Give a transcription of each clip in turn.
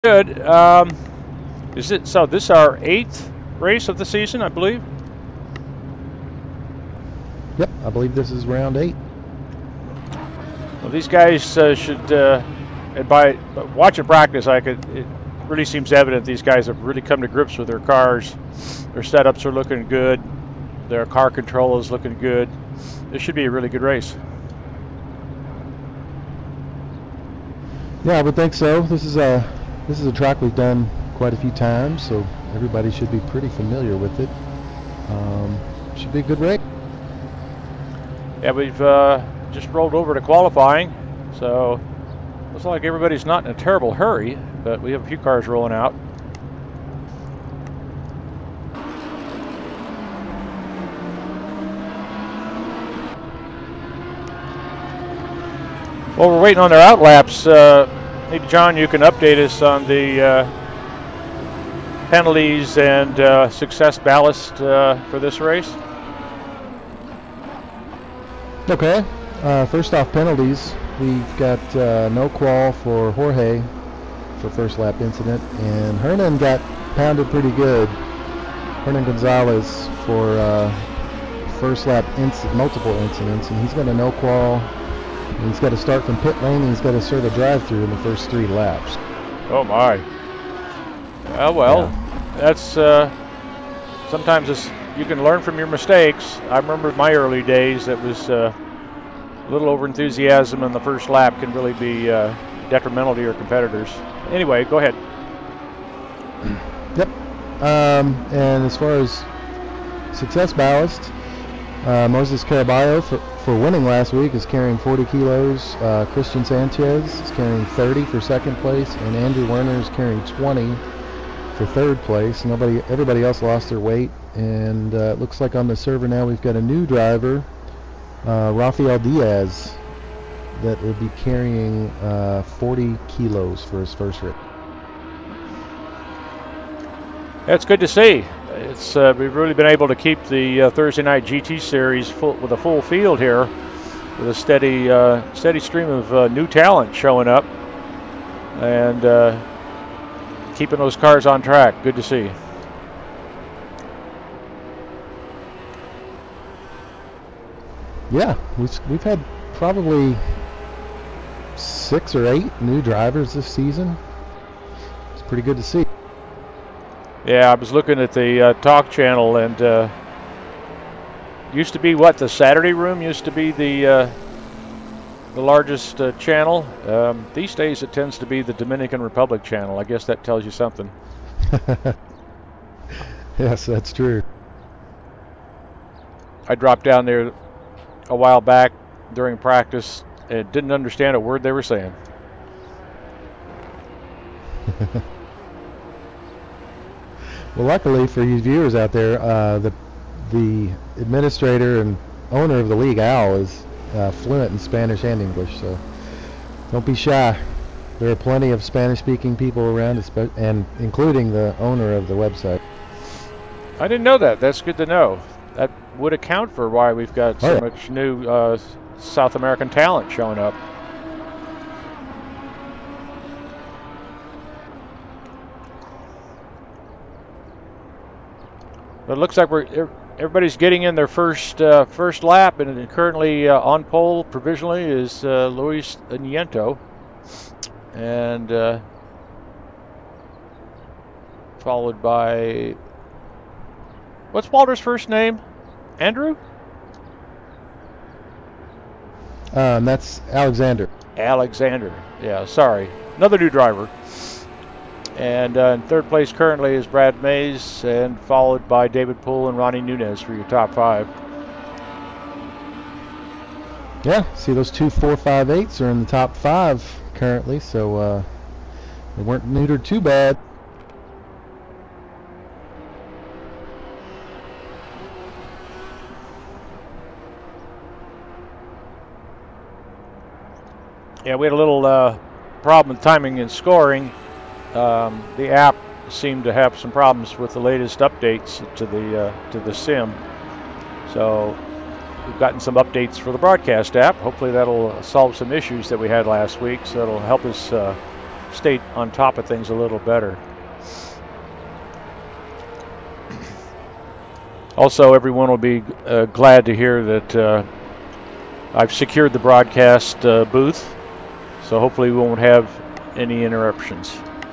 Good. Is it so? This is our 8th race of the season, I believe. Yep, I believe this is round 8. Well, these guys should, and by watching practice, it really seems evident these guys have really come to grips with their cars. Their setups are looking good. Their car control is looking good. This should be a really good race. Yeah, I would think so. This is a track we've done quite a few times, so everybody should be pretty familiar with it. Should be a good race. Yeah, we've just rolled over to qualifying, so looks like everybody's not in a terrible hurry, but we have a few cars rolling out. While we're waiting on their outlaps, maybe John, you can update us on the penalties and success ballast for this race. Okay. First off, penalties. We've got no qual for Jorge for first lap incident, and Hernan got pounded pretty good. Hernan Gonzalez for first lap multiple incidents, and he's got a no qual. He's got to start from pit lane, and he's got to serve a drive-through in the first 3 laps. Oh my. Well, yeah. That's sometimes you can learn from your mistakes. I remember my early days. That was a little over enthusiasm in the first lap can really be detrimental to your competitors. Anyway, go ahead. Yep. And as far as success ballast, Moses Caraballo for winning last week is carrying 40 kilos. Christian Sanchez is carrying 30 for second place, and Andrew Werner is carrying 20 for third place. Everybody else lost their weight, and it looks like on the server now we've got a new driver, Rafael Diaz, that will be carrying 40 kilos for his first race. That's good to see. It's we've really been able to keep the Thursday night GT series with a full field here, with a steady stream of new talent showing up, and keeping those cars on track. Good to see. Yeah, we've had probably 6 or 8 new drivers this season. It's pretty good to see. Yeah, I was looking at the talk channel, and used to be the Saturday room used to be the largest channel. These days it tends to be the Dominican Republic channel. I guess that tells you something. Yes, that's true. I dropped down there a while back during practice and didn't understand a word they were saying. Well, luckily for you viewers out there, the administrator and owner of the league, Al, is fluent in Spanish and English, so don't be shy. There are plenty of Spanish-speaking people around, and including the owner of the website. I didn't know that. That's good to know. That would account for why we've got so much new South American talent showing up. But it looks like everybody's getting in their first lap, and currently on pole provisionally is Luis Nieto, and followed by, what's Walter's first name? Andrew? That's Alexander. Alexander. Yeah, sorry. Another new driver. And in third place currently is Brad Mays, and followed by David Poole and Ronnie Nunez for your top 5. Yeah, see those 2 4.58s are in the top 5 currently, so they weren't neutered too bad. Yeah, we had a little problem with timing and scoring. The app seemed to have some problems with the latest updates to the sim, so we've gotten some updates for the broadcast app. Hopefully that'll solve some issues that we had last week, so that'll help us stay on top of things a little better. Also, everyone will be glad to hear that I've secured the broadcast booth, so hopefully we won't have any interruptions.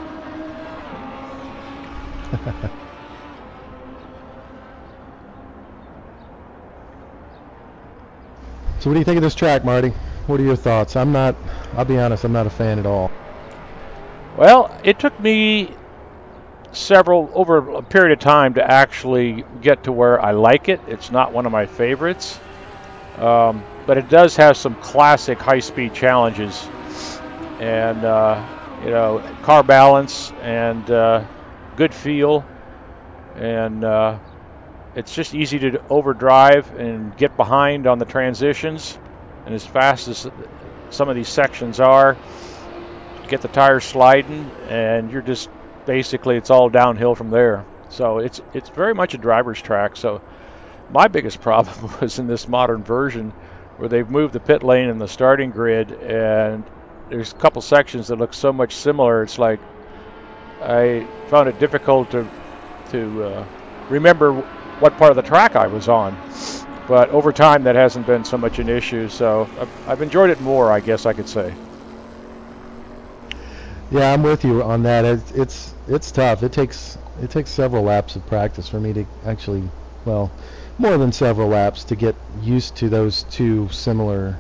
So what do you think of this track, Marty? What are your thoughts? I'll be honest, I'm not a fan at all. Well, it took me over a period of time to actually get to where I like it. It's not one of my favorites, but it does have some classic high-speed challenges, and you know, car balance and good feel, and it's just easy to overdrive and get behind on the transitions. And as fast as some of these sections are, get the tires sliding, and you're just basically, it's all downhill from there. So it's very much a driver's track. So my biggest problem was in this modern version where they've moved the pit lane and the starting grid, and there's a couple sections that look so much similar. It's like I found it difficult to remember what part of the track I was on. But over time, that hasn't been so much an issue. So I've enjoyed it more, I guess I could say. Yeah, I'm with you on that. It's tough. It takes several laps of practice for me to actually, well, more than several laps to get used to those two similar,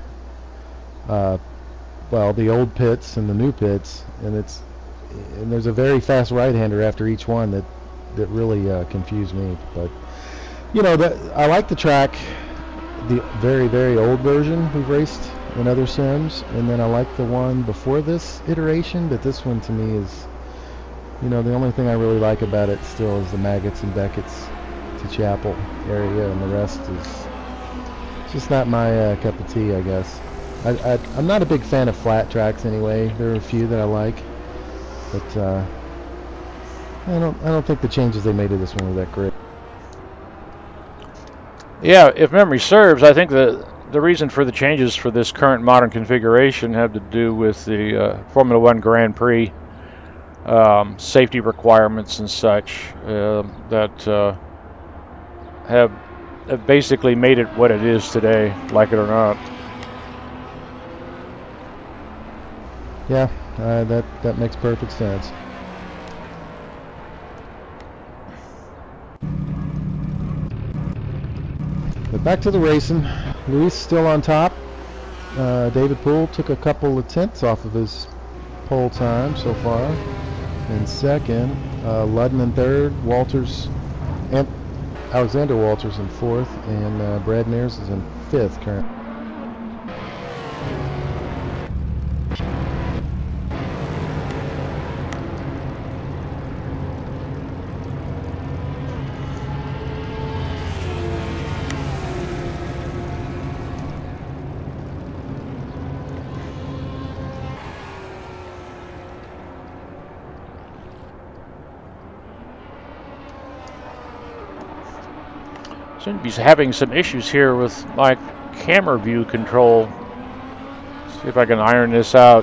well, the old pits and the new pits, and there's a very fast right-hander after each one that really confused me. But you know, I like the track, the very, very old version we've raced in other sims, and then I like the one before this iteration, but this one to me is, you know, the only thing I really like about it still is the Maggots and Beckett's to Chapel area, and the rest is just not my cup of tea, I guess. I'm not a big fan of flat tracks anyway. There are a few that I like, but I don't think the changes they made to this one were that great. Yeah, if memory serves, I think the reason for the changes for this current modern configuration have to do with the Formula One Grand Prix safety requirements and such that have basically made it what it is today, like it or not. Yeah, that makes perfect sense. But back to the racing. Luis still on top. David Poole took a couple of tenths off of his pole time so far. In second, Ludden in third, Walters and Alexander Walters in fourth, and Brad Mears is in fifth currently. Seem to be having some issues here with my camera view control. See if I can iron this out.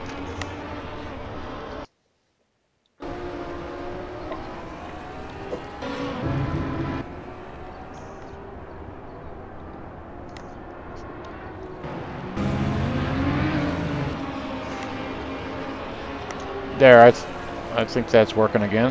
There, I think that's working again.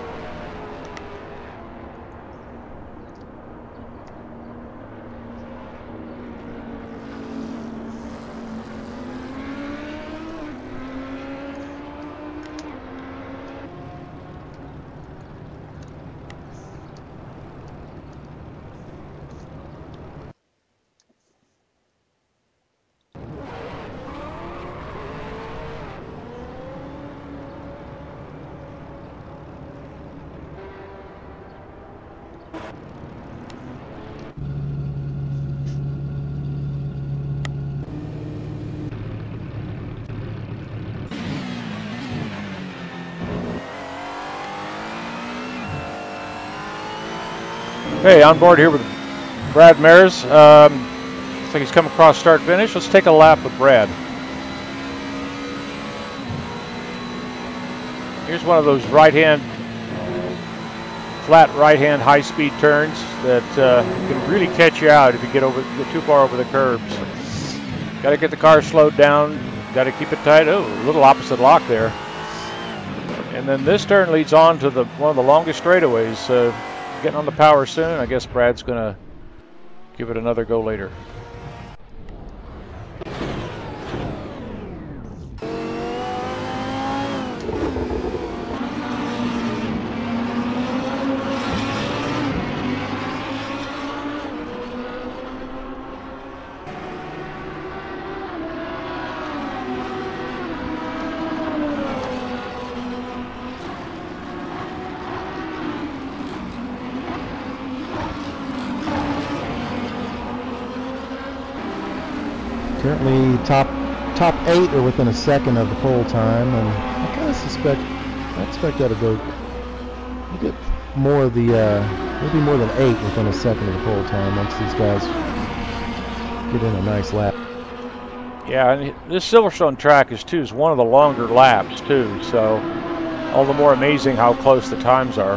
Okay, on board here with Brad Mears. Looks like he's come across start finish. Let's take a lap with Brad. just one of those flat right-hand high-speed turns that can really catch you out if you get too far over the curbs. Got to get the car slowed down. Got to keep it tight. Oh, a little opposite lock there. And then this turn leads on to one of the longest straightaways. Getting on the power soon. I guess Brad's going to give it another go later. Currently top 8 are within a second of the pole time, and I kind of expect that to go a bit more of the maybe more than 8 within a second of the pole time once these guys get in a nice lap. Yeah, and this Silverstone track is one of the longer laps too, so all the more amazing how close the times are.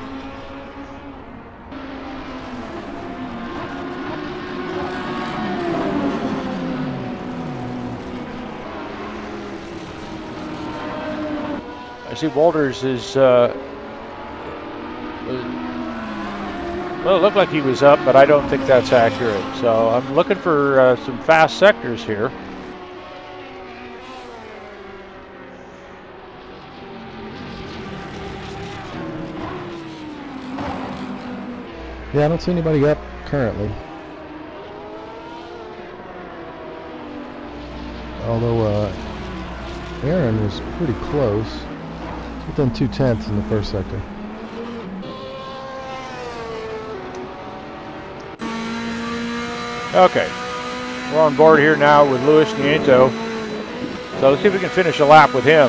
I see Walters is, well, it looked like he was up, but I don't think that's accurate. So I'm looking for some fast sectors here. Yeah, I don't see anybody up currently. Although Aaron was pretty close. Within 2/10 in the first sector. Okay, we're on board here now with Luis Nieto. So let's see if we can finish a lap with him.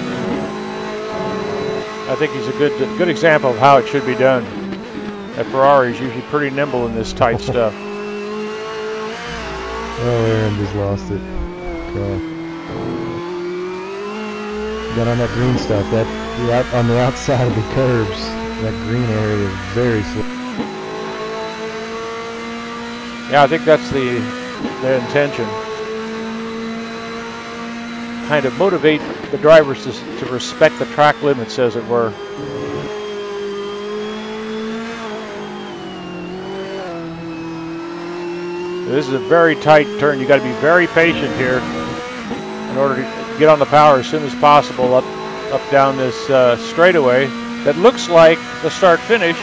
I think he's a good example of how it should be done. That Ferrari is usually pretty nimble in this tight stuff. Oh, Aaron just lost it. Got on that green stuff. Out on the outside of the curbs, that green area is very slow. Yeah, I think that's the intention. Kind of motivate the drivers to respect the track limits, as it were. This is a very tight turn. You got to be very patient here in order to get on the power as soon as possible up down this straightaway that looks like the start-finish.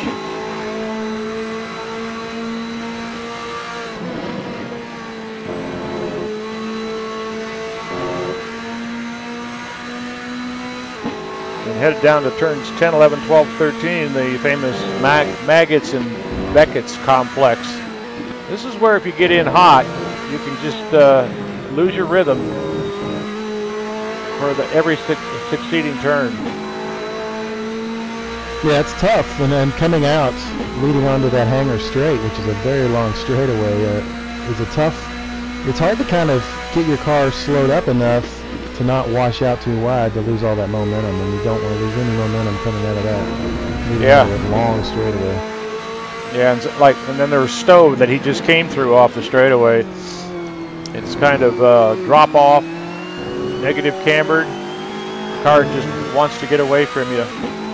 And headed down to turns 10, 11, 12, 13, the famous Maggots and Beckett's complex. This is where if you get in hot, you can just lose your rhythm for every succeeding turn. Yeah, it's tough. And then coming out, leading onto that hangar straight, which is a very long straightaway, is a tough. It's hard to kind of get your car slowed up enough to not wash out too wide to lose all that momentum, and you don't want to lose any momentum coming out of that. That long straightaway. Yeah, and then there's Stowe that he just came through off the straightaway. It's kind of drop off, negative cambered. The car just wants to get away from you.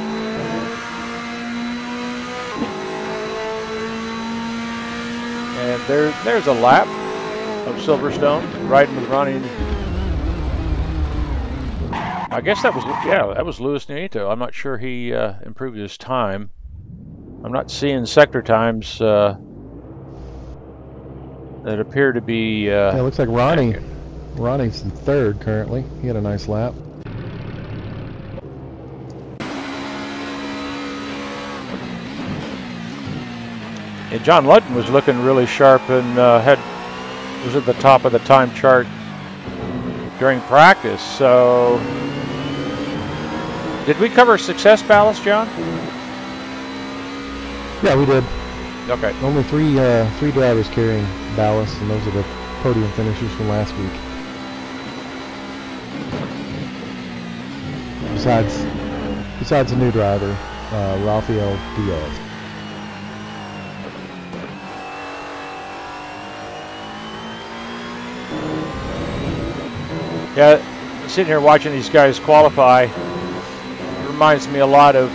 And there's a lap of Silverstone riding with Ronnie. I guess that was Luis Nieto. I'm not sure he improved his time. I'm not seeing sector times that appear to be. Yeah, it looks like Ronnie's in third currently. He had a nice lap. And John Ludden was looking really sharp and was at the top of the time chart during practice. So, did we cover success ballast, John? Yeah, we did. Okay. Only three drivers carrying ballast, and those are the podium finishers from last week. besides the new driver, Rafael Diaz. Yeah, sitting here watching these guys qualify, it reminds me a lot of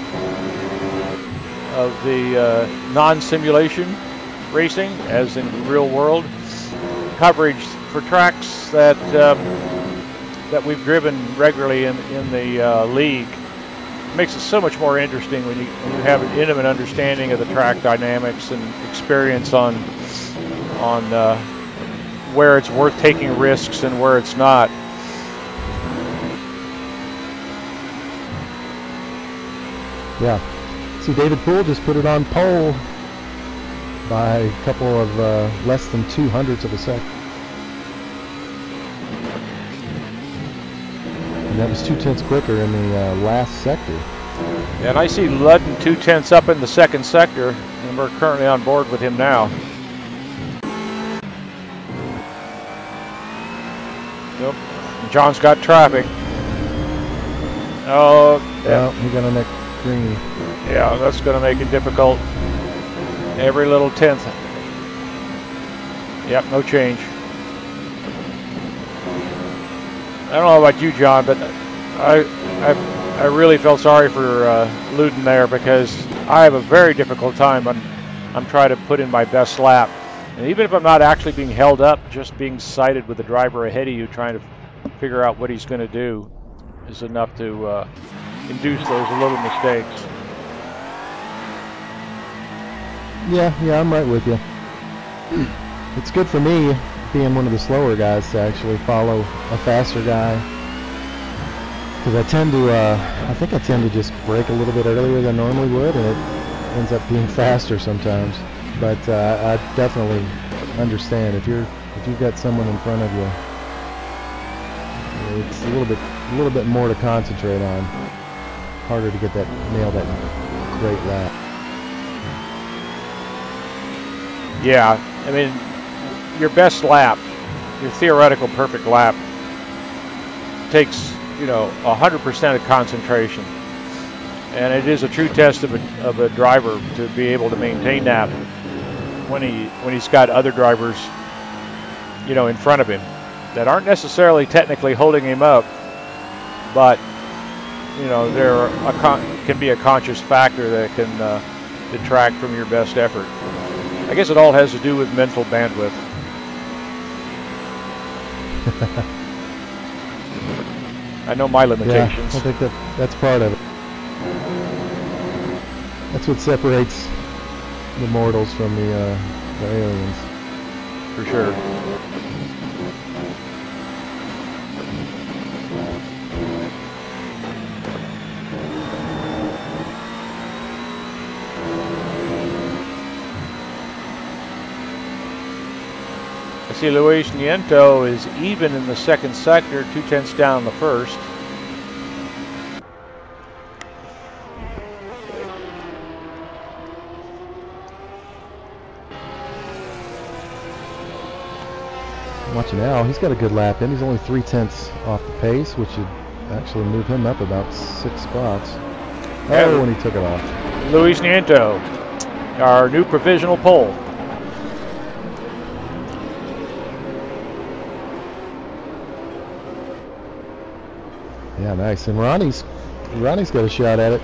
the non-simulation racing, as in real world coverage for tracks that that we've driven regularly in the league. It makes it so much more interesting when you have an intimate understanding of the track dynamics and experience on where it's worth taking risks and where it's not. Yeah. See, David Poole just put it on pole by a couple of less than 2/100ths of a second. And that was 2/10 quicker in the last sector. And I see Ludden 2/10 up in the second sector, and we're currently on board with him now. Yep. John's got traffic. Oh, well, he got on that green. Yeah, that's going to make it difficult. Every little tenth. Yep, no change. I don't know about you, John, but I really felt sorry for Luden there, because I have a very difficult time when I'm trying to put in my best lap. And even if I'm not actually being held up, just being sighted with the driver ahead of you trying to figure out what he's going to do is enough to induce those little mistakes. Yeah, I'm right with you. It's good for me, being one of the slower guys, to actually follow a faster guy, because I tend to just brake a little bit earlier than I normally would, and it ends up being faster sometimes. But I definitely understand if you've got someone in front of you, it's a little bit more to concentrate on. Harder to nail that great lap. Yeah, I mean, your best lap, your theoretical perfect lap, takes 100% of concentration, and it is a true test of a driver to be able to maintain that when he's got other drivers, in front of him that aren't necessarily technically holding him up, but there can be a conscious factor that can detract from your best effort. I guess it all has to do with mental bandwidth. I know my limitations. Yeah, I think that's part of it. That's what separates the mortals from the aliens. For sure. I see Luis Nieto is even in the second sector, 2/10 down in the first. Watching now, he's got a good lap in. He's only 3/10 off the pace, which would actually move him up about 6 spots. Oh, when he took it off. Luis Nieto, our new provisional pole. Yeah, nice. And Ronnie's got a shot at it.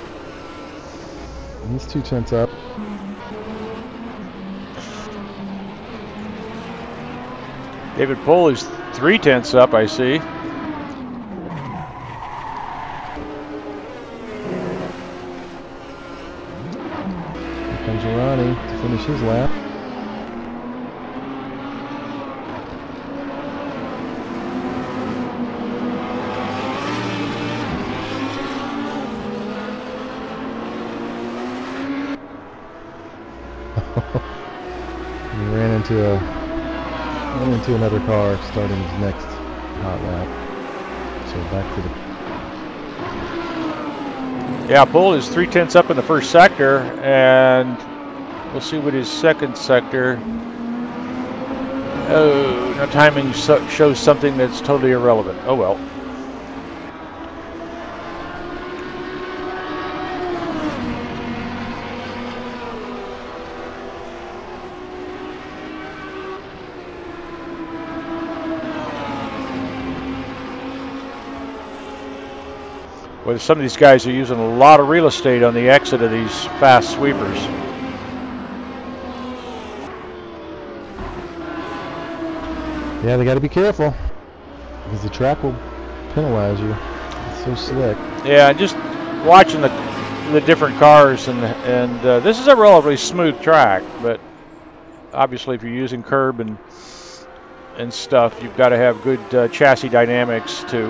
He's 2/10 up. David Poole is 3/10 up, I see. Here comes Ronnie to finish his lap. He ran into another car starting his next hot lap. So back to the... Yeah, Poole is 3/10 up in the first sector, and we'll see what his second sector... Oh, no, timing shows something that's totally irrelevant. Oh well. Well, some of these guys are using a lot of real estate on the exit of these fast sweepers. Yeah, they got to be careful because the track will penalize you. It's so slick. Yeah, just watching the different cars, and this is a relatively smooth track, but obviously if you're using curb and stuff, you've got to have good chassis dynamics to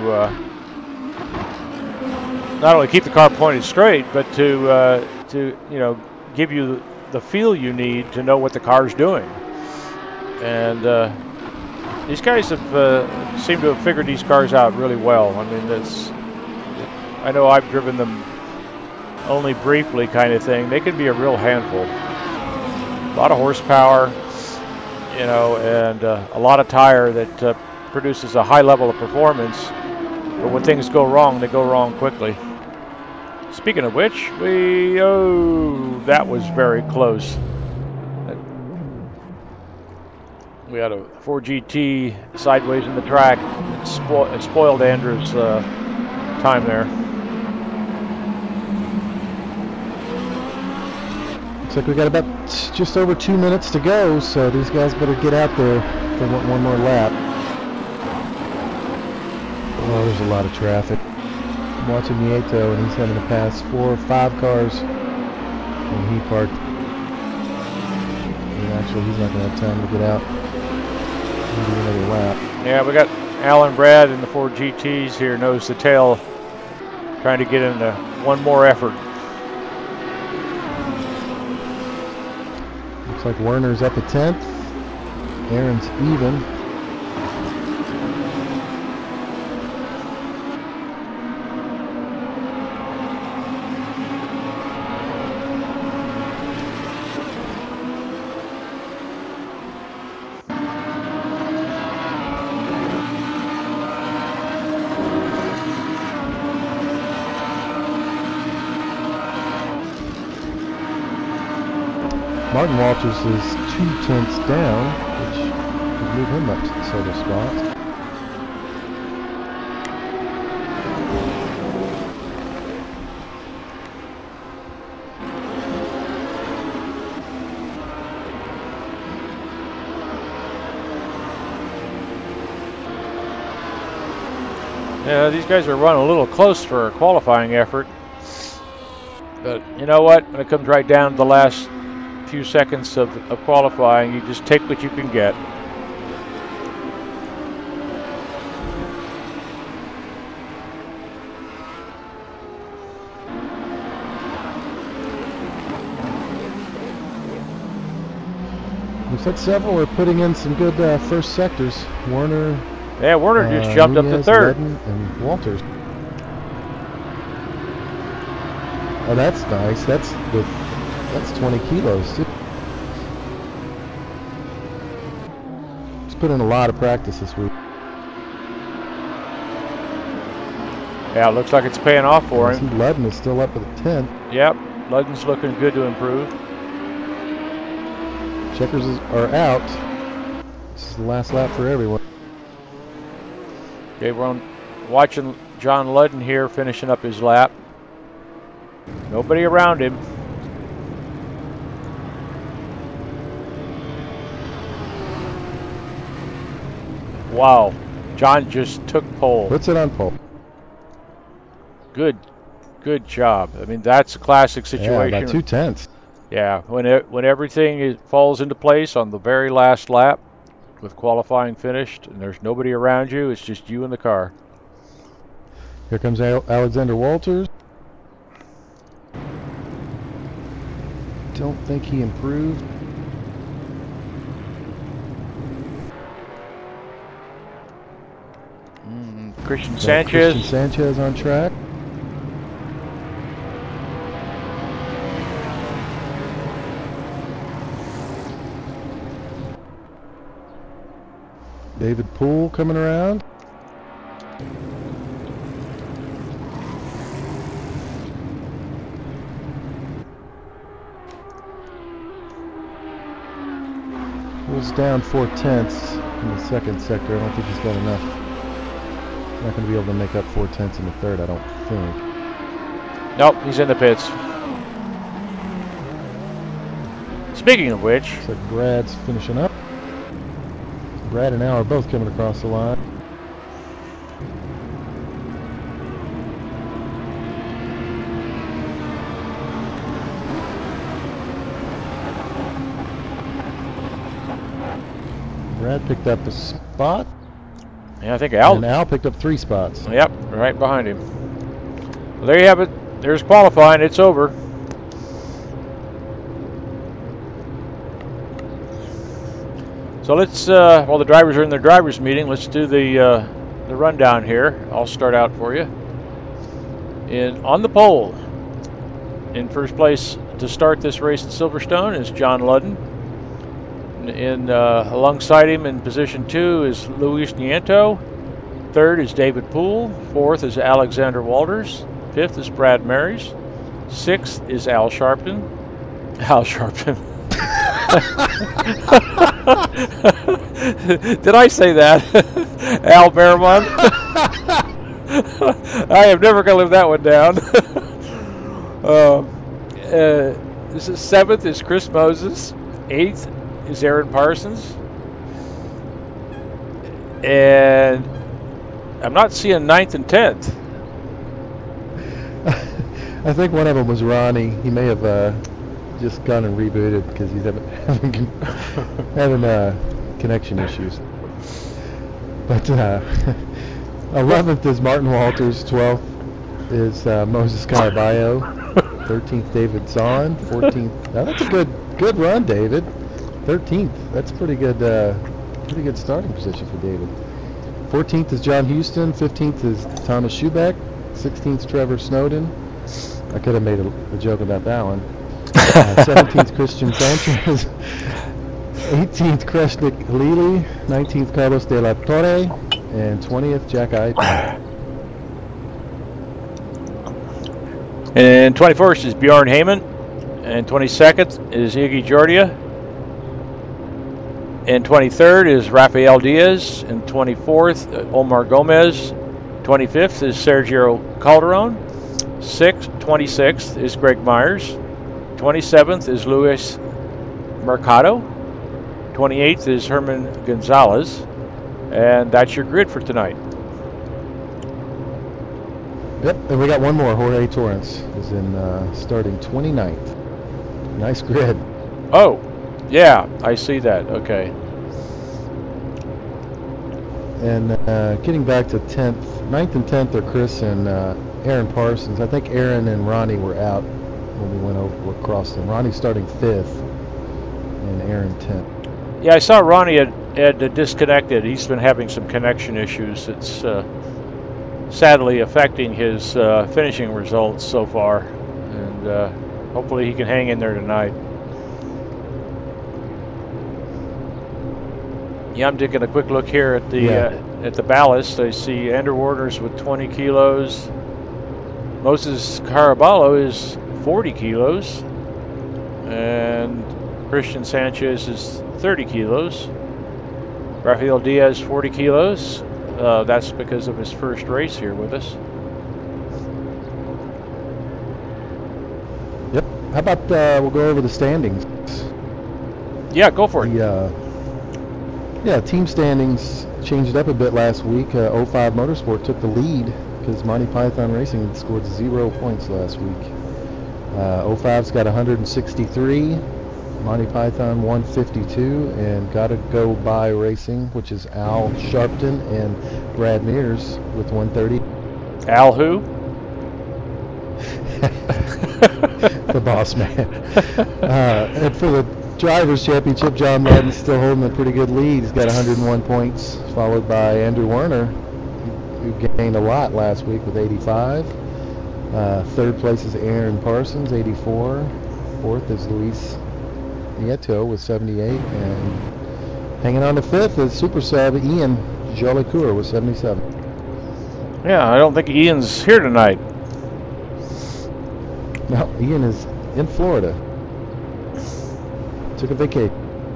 not only keep the car pointed straight, but to give you the feel you need to know what the car's doing. And these guys have seem to have figured these cars out really well. I mean, I know I've driven them only briefly, kind of thing. They can be a real handful. A lot of horsepower, and a lot of tire that produces a high level of performance. But when things go wrong, they go wrong quickly. Speaking of which, that was very close. We had a 4GT sideways in the track. It spoiled Andrew's time there. Looks like we got about just over 2 minutes to go, so these guys better get out there if they want one more lap. Oh, there's a lot of traffic. I'm watching Nieto, and he's having to pass 4 or 5 cars when he parked. And actually, he's not going to have time to get out and do another lap. Yeah, we got Alan Brad in the 4GTs here, nose to tail, trying to get into one more effort. Looks like Werner's up at 10th. Aaron's even. Martin Walters is 2 tenths down, which would move him up to the several spots. Yeah, these guys are running a little close for a qualifying effort. But you know what? When it comes right down to the last few seconds of qualifying, you just take what you can get. Looks like several are putting in some good first sectors. Werner. Yeah, Werner just jumped Nunez, up to third. Ledden, and Walters. Oh, that's nice. That's 20 kilos. He's put in a lot of practice this week. Yeah, it looks like it's paying off for him. Ledden is still up at the 10th. Yep, Ledden's looking good to improve. Checkers are out. This is the last lap for everyone. Okay, we're watching John Ludden here finishing up his lap. Nobody around him. Wow, John just took pole. Puts it on pole. Good job. I mean, that's a classic situation. Yeah, about 2 tenths. Yeah, when everything falls into place on the very last lap, with qualifying finished, and there's nobody around you, it's just you and the car. Here comes Alexander Walters. Don't think he improved. Christian Sanchez. Christian Sanchez on track. David Poole coming around. Poole's down 4 tenths in the second sector. I don't think he's got enough. Not going to be able to make up 4 tenths in the third, I don't think. Nope, he's in the pits. Speaking of which, looks like Brad's finishing up. Brad and Al are both coming across the line. Brad picked up a spot. yeah, I think Al. And Al picked up 3 spots. Yep, right behind him. Well, there you have it. There's qualifying. It's over. So let's, while the drivers are in their drivers' meeting, let's do the rundown here. I'll start out for you. On the pole, in first place to start this race at Silverstone is John Ludden. Alongside him in position 2 is Luis Nieto. 3rd is David Poole. 4th is Alexander Walters. 5th is Brad Marys. 6th is Al Sharpton. Al Sharpton. Did I say that? Al Behrman. I am never going to live that one down. 7th is Chris Moses. 8th is Aaron Parsons. And I'm not seeing 9th and 10th. I think one of them was Ronnie. He may have just gone and rebooted because he's having connection issues. But 11th is Martin Walters. 12th is Moses Caraballo. 13th David Zahn. 14th. Now that's a good run, David. 13th. That's pretty good starting position for David. 14th is John Houston. 15th is Thomas Schubeck. 16th is Trevor Snowden. I could have made a joke about that one. 17th Christian Sanchez. 18th Kreshnik Halili. 19th Carlos de la Torre. And 20th Jack Eichmann. And 21st is Bjorn Heyman. And 22nd is Iggy Jordia. And 23rd is Rafael Diaz. And 24th, Omar Gomez. 25th is Sergio Calderon. 26th is Greg Myers. 27th is Luis Mercado. 28th is Herman Gonzalez. And that's your grid for tonight. Yep, and we got one more. Jorge Torrance is in starting 29th. Nice grid. Oh, yeah, I see that. Okay. And getting back to 10th, 9th and 10th are Chris and Aaron Parsons. I think Aaron and Ronnie were out when we went over across them. Ronnie's starting 5th and Aaron 10th. Yeah, I saw Ronnie had disconnected. He's been having some connection issues. It's sadly affecting his finishing results so far. And hopefully he can hang in there tonight. Yeah, I'm taking a quick look here at the ballast. I see Andrew Warner's with 20 kilos. Moses Caraballo is 40 kilos. And Christian Sanchez is 30 kilos. Rafael Diaz, 40 kilos. That's because of his first race here with us. Yep. How about we'll go over the standings? Yeah, go for it. Yeah, team standings changed up a bit last week. 05 Motorsport took the lead because Monty Python Racing scored 0 points last week. 05's got 163. Monty Python 152, and Gotta Go By Racing, which is Al Sharpton and Brad Mears with 130. Al who? The boss man. And for the Drivers' Championship, John Madden's still holding a pretty good lead. He's got 101 points, followed by Andrew Werner, who gained a lot last week with 85. Third place is Aaron Parsons, 84. Fourth is Luis Nieto with 78, and hanging on to 5th is Super Sub Ian Jolicoeur with 77. Yeah, I don't think Ian's here tonight. No, Ian is in Florida. Took a vacation.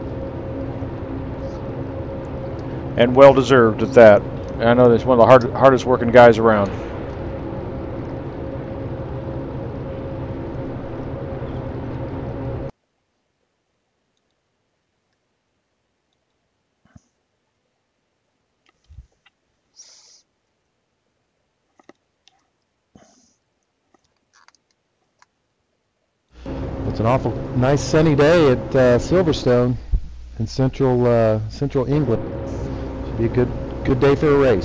And well deserved at that. I know that's one of the hardest working guys around. It's an awful nice sunny day at Silverstone in central England. Should be a good day for a race.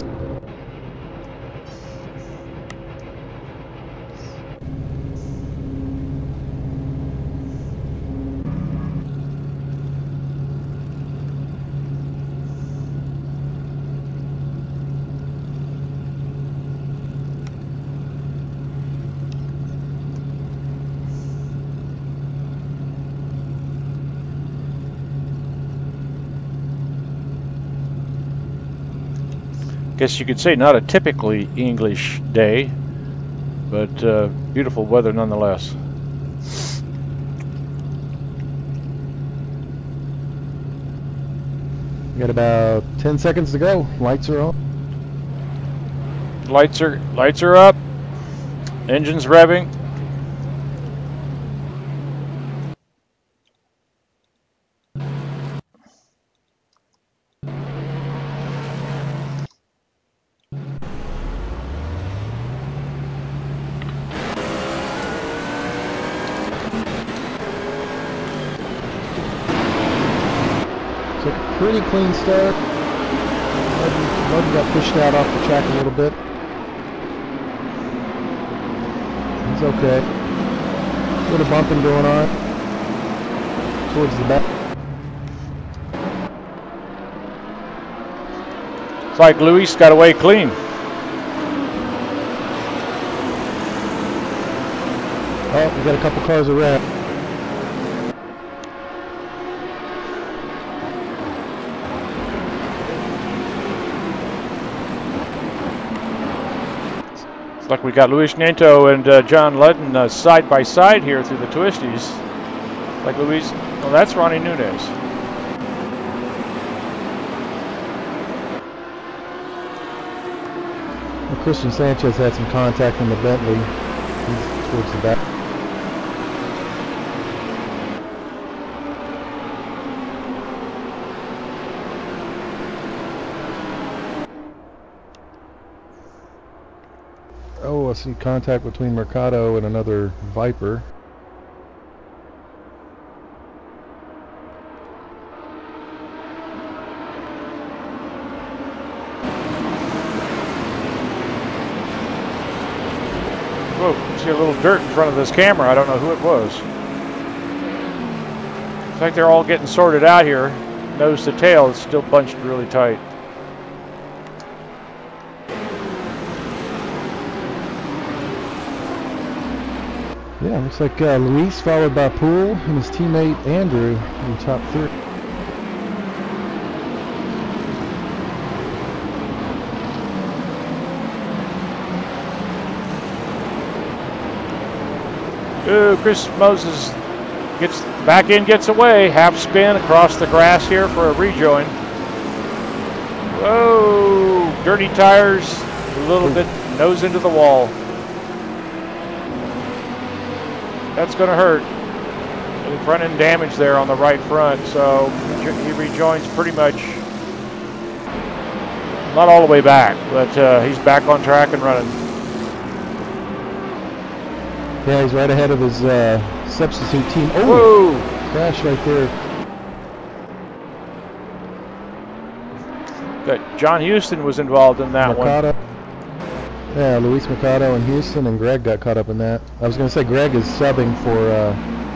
Guess you could say not a typically English day, but beautiful weather nonetheless. We got about 10 seconds to go. Lights are on. Lights are up. Engine's revving. Pretty clean start. Buggy got pushed out off the track a little bit. It's okay. A little bumping going on towards the back. It's like Luis got away clean. Oh, we got a couple cars around. Like we got Luis Nieto and John Ludden side by side here through the twisties. Like Luis, well, that's Ronnie Nunez. Well, Christian Sanchez had some contact in the Bentley. He's towards the back. Oh, I see contact between Mercado and another Viper. Whoa, see a little dirt in front of this camera. I don't know who it was. Looks like they're all getting sorted out here. Nose to tail is still bunched really tight. Yeah, looks like Luis followed by Poole and his teammate Andrew in the top 3. Ooh, Chris Moses gets back in, gets away. Half spin across the grass here for a rejoin. Whoa, dirty tires, a little bit nose into the wall. That's going to hurt. Any front end damage there on the right front, so he rejoins pretty much, not all the way back, but he's back on track and running. Yeah, he's right ahead of his substitute team. Oh, whoa! Crash right there. But John Houston was involved in that Mercado. one. Yeah, Luis Mercado and Houston, and Greg got caught up in that. I was going to say Greg is subbing for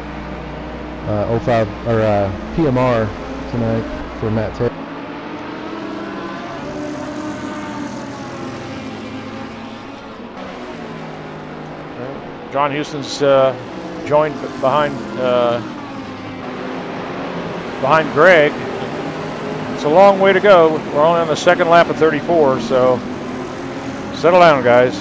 05 or PMR tonight for Matt Taylor. John Houston's joined behind Greg. It's a long way to go. We're only on the second lap of 34, so settle down, guys.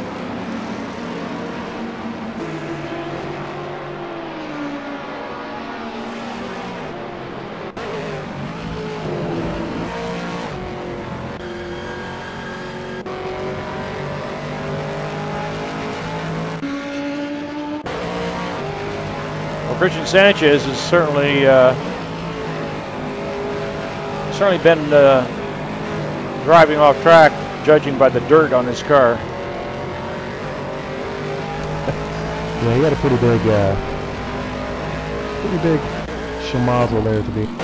Well, Christian Sanchez has certainly been driving off track, judging by the dirt on his car. Yeah, he had a pretty big pretty big schmozzle there to be.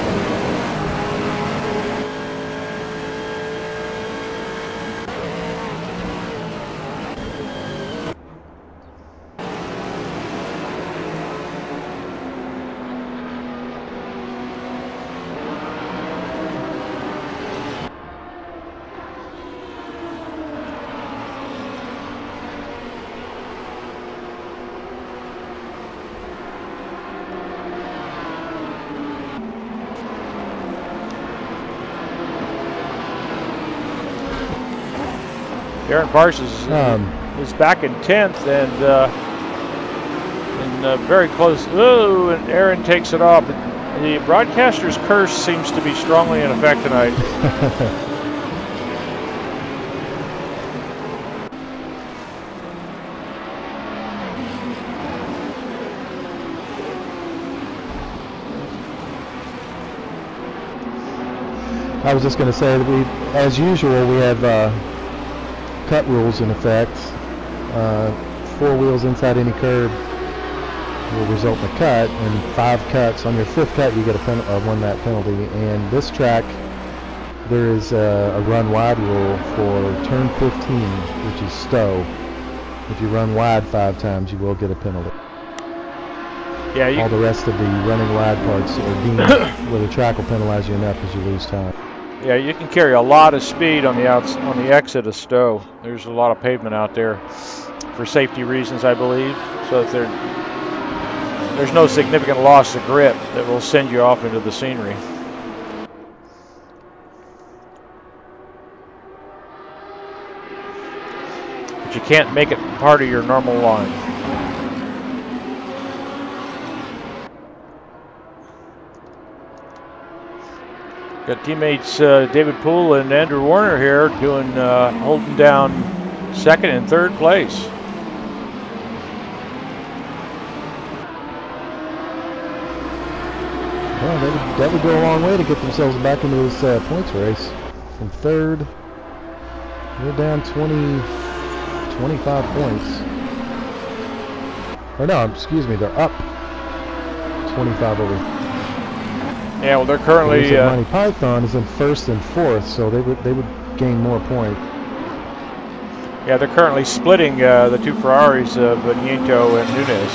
Aaron Parsons is back in 10th and very close. Ooh, and Aaron takes it off. The broadcaster's curse seems to be strongly in effect tonight. I was just going to say that we, as usual, we have cut rules in effect. 4 wheels inside any curb will result in a cut, and 5 cuts. On your 5th cut, you get a 1-lap penalty. And this track, there is a run wide rule for turn 15, which is Stowe. If you run wide 5 times, you will get a penalty. Yeah. All the rest of the running wide parts are deemed where the track will penalize you enough as you lose time. Yeah, you can carry a lot of speed on the exit of Stowe. There's a lot of pavement out there for safety reasons, I believe. So that there's no significant loss of grip that will send you off into the scenery. But you can't make it part of your normal line. Got teammates David Poole and Andrew Warner here doing holding down 2nd and 3rd place. Well, that would go a long way to get themselves back into this points race. From 3rd, they're down 25 points. Or no, excuse me, they're up 25 over. Yeah, well, they're currently. Monty Python is in 1st and 4th, so they would gain more points. Yeah, they're currently splitting the 2 Ferraris of Nieto and Nunez.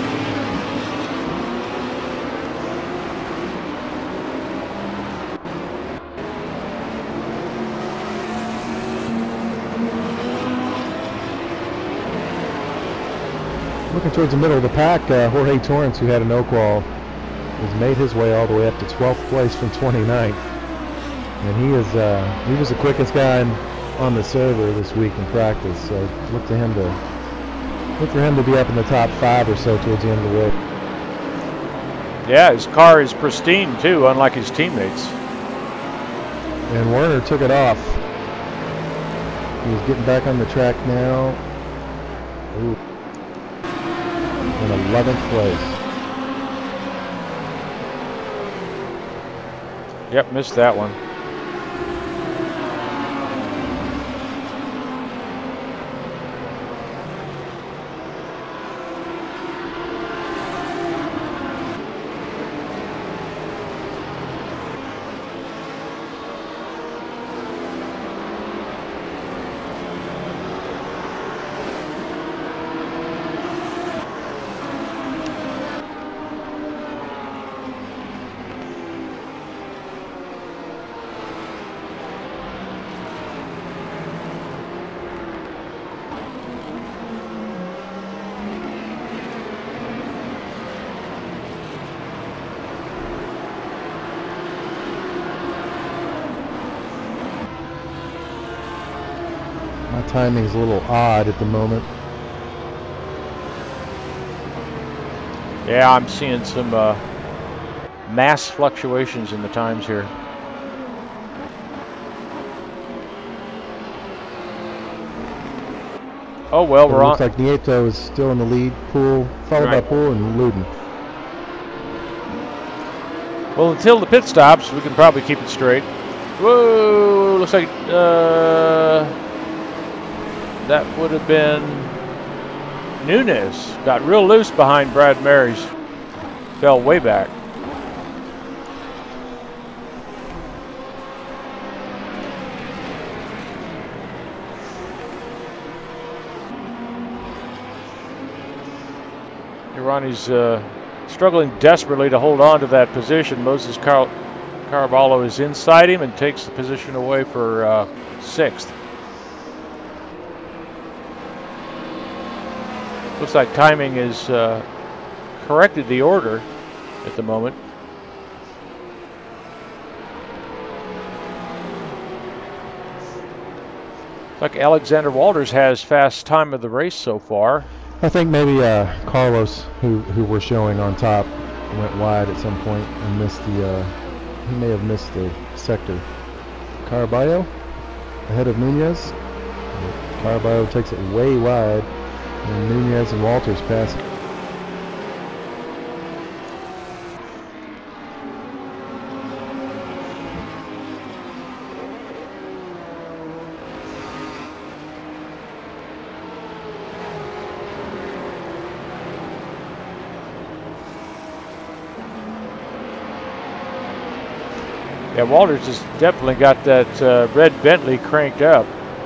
Looking towards the middle of the pack, Jorge Torrance, who had a no qual, has made his way all the way up to 12th place from 29th, and he was the quickest guy on the server this week in practice. So look for him to be up in the top 5 or so towards the end of the week. Yeah, his car is pristine too, unlike his teammates. And Werner took it off. He's getting back on the track now. Ooh. In 11th place. Yep, missed that one. My timing's a little odd at the moment. Yeah, I'm seeing some mass fluctuations in the times here. Oh well, we're on. Looks like Nieto is still in the lead. Poole, followed by Poole and Luden. Well, until the pit stops, we can probably keep it straight. Whoa! Looks like that would have been Nunez. Got real loose behind Brad Marys. fell way back. Ronnie's struggling desperately to hold on to that position. Moses Caraballo is inside him and takes the position away for 6th. Looks like timing is corrected the order at the moment. Looks like Alexander Walters has fast time of the race so far. I think maybe Carlos, who we're showing on top, went wide at some point and missed the. He may have missed the sector. Caraballo ahead of Nunez. Caraballo takes it way wide, and Nunez and Walters pass it. Yeah, Walters has definitely got that red Bentley cranked up.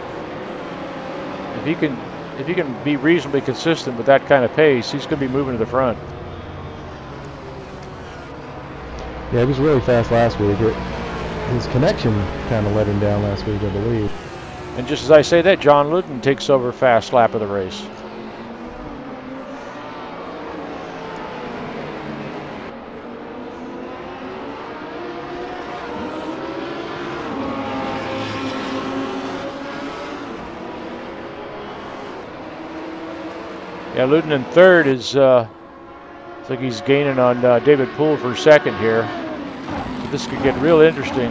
If he can be reasonably consistent with that kind of pace, he's going to be moving to the front. Yeah, he was really fast last week. His connection kind of let him down last week, I believe. And just as I say that, John Luton takes over fast lap of the race. Yeah, Luton in 3rd is, I think he's gaining on David Poole for 2nd here. So this could get real interesting.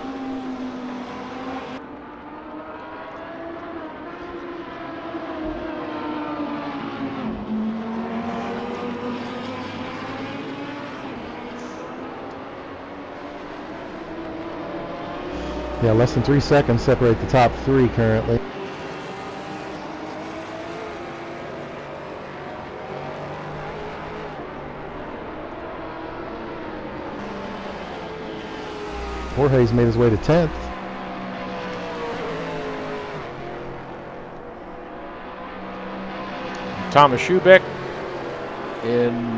Yeah, less than 3 seconds separate the top 3 currently. Jorge's made his way to 10th. Thomas Schubeck in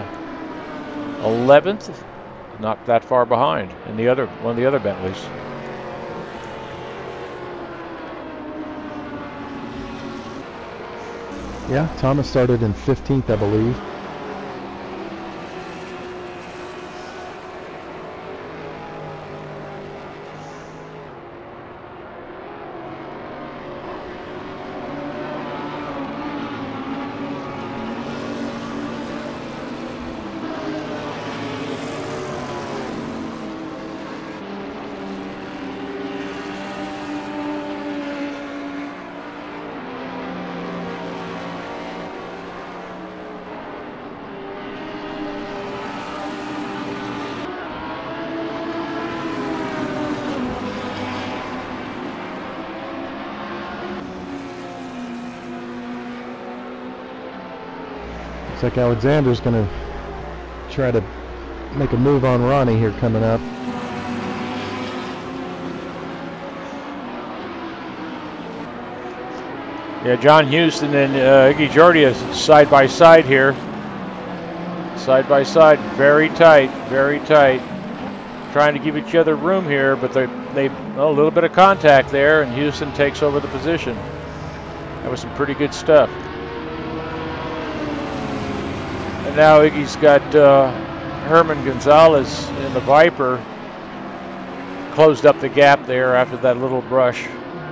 11th, not that far behind in one of the other Bentleys. Yeah, Thomas started in 15th, I believe. Looks like Alexander's going to try to make a move on Ronnie here coming up. Yeah, John Houston and Iggy Jardia side by side here. Side by side, very tight, very tight. Trying to give each other room here, but they a little bit of contact there, and Houston takes over the position. That was some pretty good stuff. And now Iggy's got Herman Gonzalez in the Viper. Closed up the gap there after that little brush.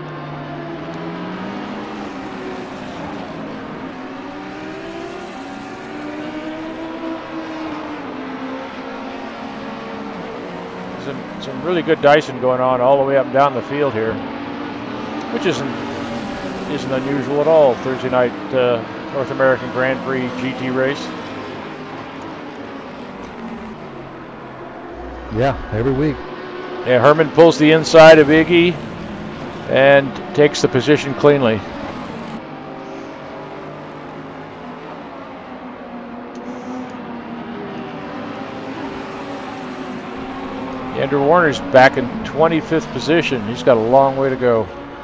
Some really good dicing going on all the way up and down the field here, which isn't unusual at all. Thursday night North American Grand Prix GT race. Yeah, every week. Yeah, Herman pulls the inside of Iggy and takes the position cleanly. Andrew Warner's back in 25th position. He's got a long way to go.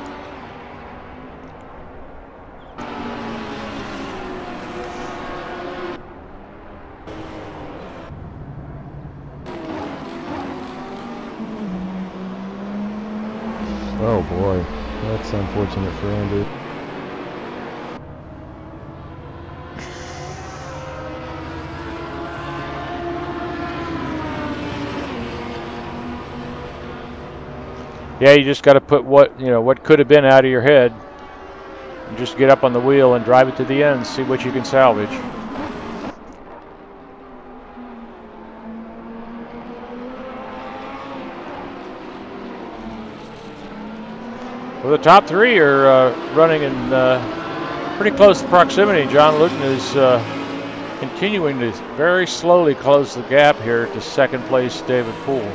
Oh boy, that's unfortunate for Andrew. Yeah, you just got to put what could have been out of your head, and just get up on the wheel and drive it to the end, see what you can salvage. Well, the top three are running in pretty close proximity. John Luton is continuing to very slowly close the gap here to second place David Poole.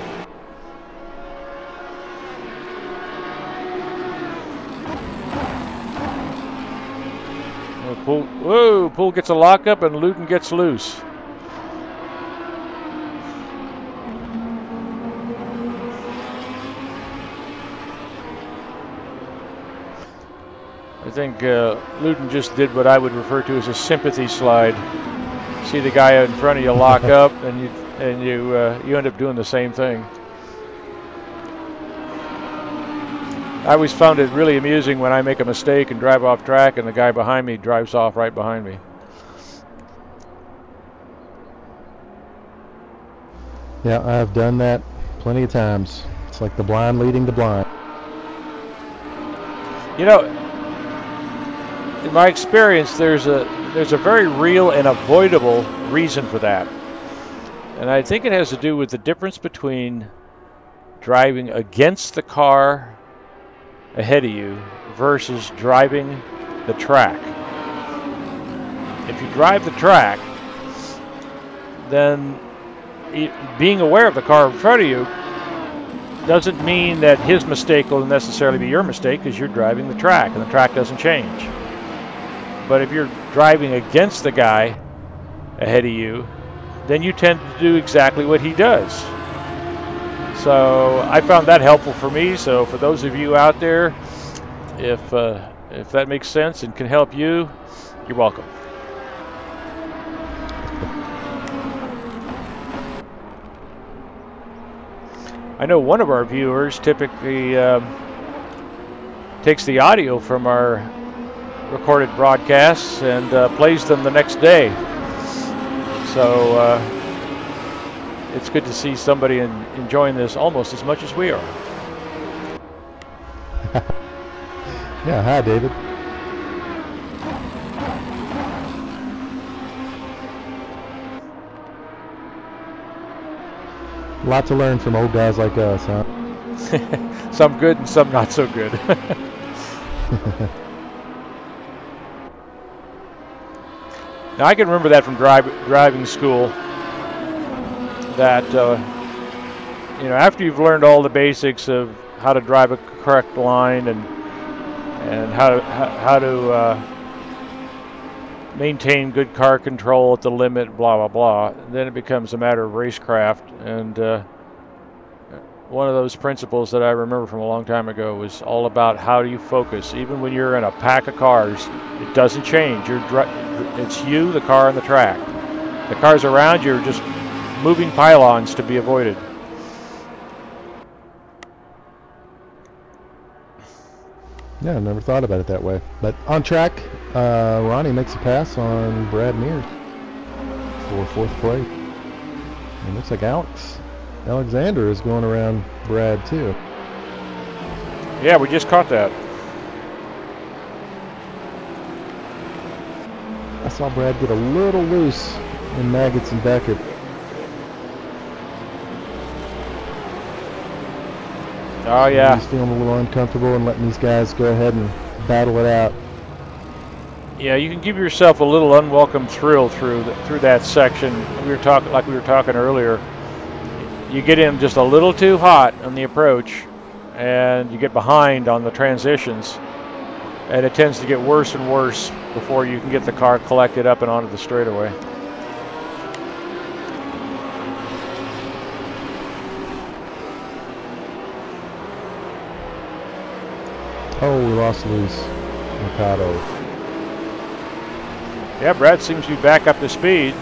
Poole gets a lockup and Luton gets loose. I think Luton just did what I would refer to as a sympathy slide. See the guy in front of you lock up, and you end up doing the same thing. I always found it really amusing when I make a mistake and drive off track, and the guy behind me drives off right behind me. Yeah, I've done that plenty of times. It's like the blind leading the blind. You know, in my experience, there's a very real and avoidable reason for that. And I think it has to do with the difference between driving against the car ahead of you versus driving the track. If you drive the track, then being aware of the car in front of you doesn't mean that his mistake will necessarily be your mistake, because you're driving the track and the track doesn't change. But if you're driving against the guy ahead of you, then you tend to do exactly what he does. So I found that helpful for me. So for those of you out there, if that makes sense and can help you, you're welcome. I know one of our viewers typically takes the audio from our recorded broadcasts and plays them the next day. So it's good to see somebody enjoying this almost as much as we are. Yeah, hi David. A lot to learn from old guys like us, huh? Some good and some not so good. Now I can remember that from driving school, that after you've learned all the basics of how to drive a correct line and how to maintain good car control at the limit, blah blah blah, then it becomes a matter of racecraft. And one of those principles that I remember from a long time ago was all about how do you focus. Even when you're in a pack of cars, it doesn't change. It's you, the car, and the track. The cars around you are just moving pylons to be avoided. Yeah, I never thought about it that way. But on track, Ronnie makes a pass on Brad Mears for fourth place. And looks like Alexander is going around Brad too. Yeah, we just caught that. I saw Brad get a little loose in Maggots and Beckett. Oh yeah. He's feeling a little uncomfortable and letting these guys go ahead and battle it out. Yeah, you can give yourself a little unwelcome thrill through that section. We were talking earlier. You get in just a little too hot on the approach, and you get behind on the transitions, and it tends to get worse and worse before you can get the car collected up and onto the straightaway. Oh, we lost Luis Mercado. Yeah, Brad seems to be back up to speed.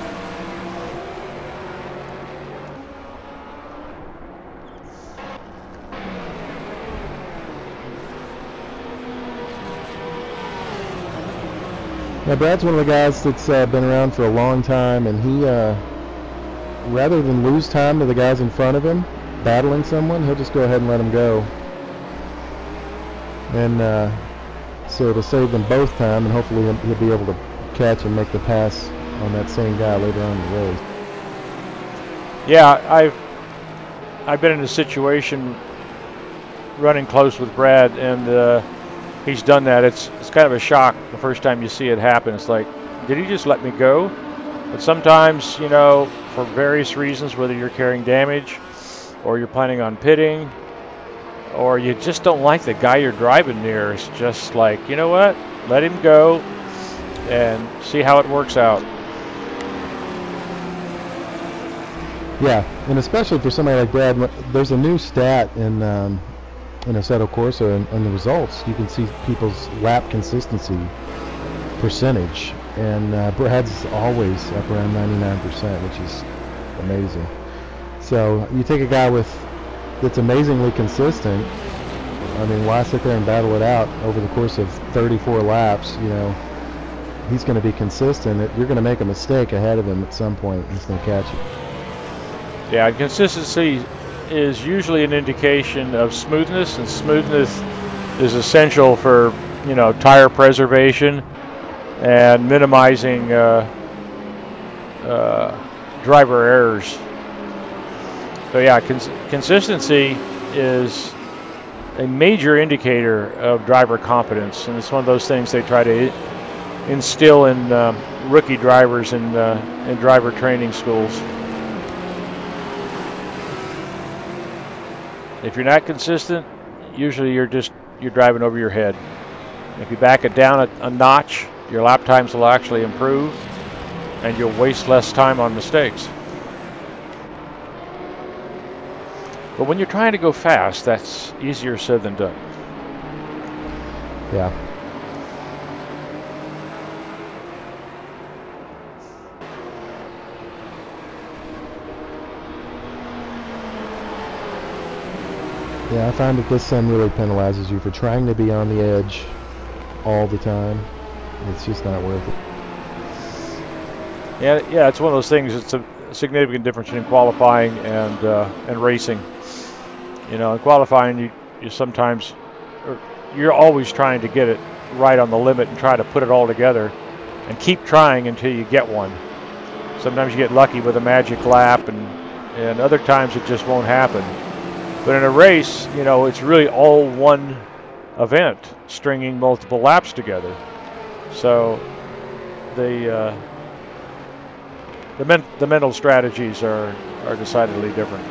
Yeah, Brad's one of the guys that's been around for a long time, and he, rather than lose time to the guys in front of him, battling someone, he'll just go ahead and let them go. And so it'll save them both time, and hopefully he'll be able to catch and make the pass on that same guy later on in the race. Yeah, I've been in a situation running close with Brad, and he's done that. It's kind of a shock the first time you see it happen. It's like, did he just let me go? But sometimes, you know, for various reasons, whether you're carrying damage or you're planning on pitting or you just don't like the guy you're driving near, it's just like, you know what? Let him go and see how it works out. Yeah, and especially for somebody like Brad, there's a new stat in Assetto Corsa and the results. You can see people's lap consistency percentage, and Brad's always up around 99%, which is amazing. So you take a guy that's amazingly consistent. I mean, why sit there and battle it out over the course of 34 laps? You know, he's going to be consistent. You're going to make a mistake ahead of him at some point, and he's going to catch you. Yeah, consistency is usually an indication of smoothness, and smoothness is essential for, you know, tire preservation and minimizing driver errors. So yeah, consistency is a major indicator of driver competence, and it's one of those things they try to instill in rookie drivers in driver training schools. If you're not consistent, usually you're driving over your head. If you back it down a notch, your lap times will actually improve, and you'll waste less time on mistakes. But when you're trying to go fast, that's easier said than done. Yeah. Yeah, I find that this sun really penalizes you for trying to be on the edge all the time. It's just not worth it. Yeah, it's one of those things. It's a significant difference between qualifying and racing. You know, in qualifying, you're always trying to get it right on the limit and try to put it all together, and keep trying until you get one. Sometimes you get lucky with a magic lap, and other times it just won't happen. But in a race, you know, it's really all one event, stringing multiple laps together. So the mental strategies are decidedly different.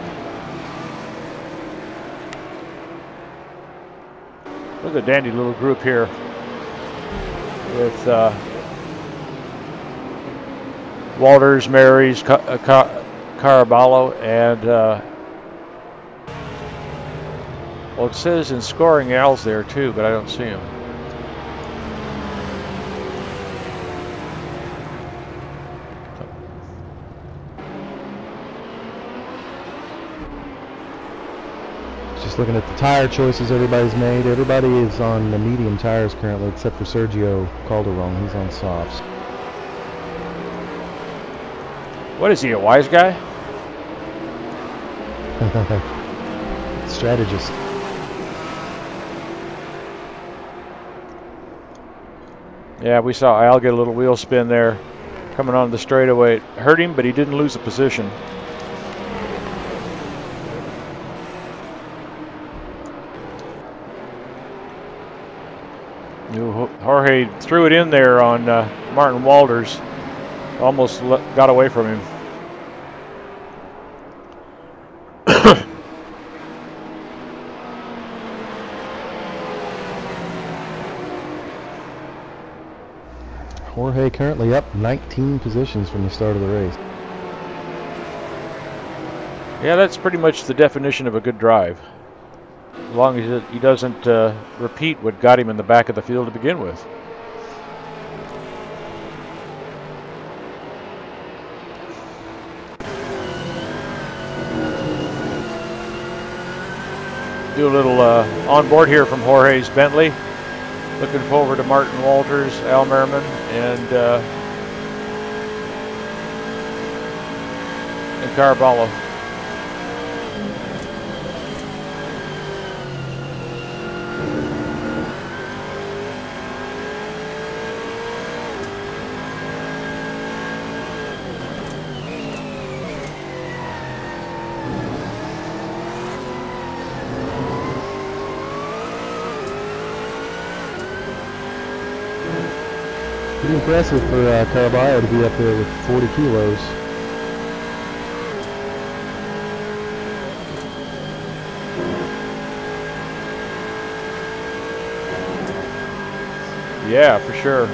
Look at a dandy little group here with Walters, Marys, Caraballo, and well, it says in scoring Al's there too, but I don't see him. Just looking at the tire choices everybody's made. Everybody is on the medium tires currently, except for Sergio Calderon. He's on softs. What is he, a wise guy? Strategist. Yeah, we saw Al get a little wheel spin there coming on the straightaway. It hurt him, but he didn't lose a position. Jorge threw it in there on Martin Walters. Almost got away from him. Jorge currently up 19 positions from the start of the race. Yeah, that's pretty much the definition of a good drive. as long as he doesn't repeat what got him in the back of the field to begin with. Do a little on board here from Jorge's Bentley. Looking forward to Martin Walters, Al Merriman, and Caraballo. Pretty impressive for Caraballo to be up there with 40 kilos. Yeah, for sure.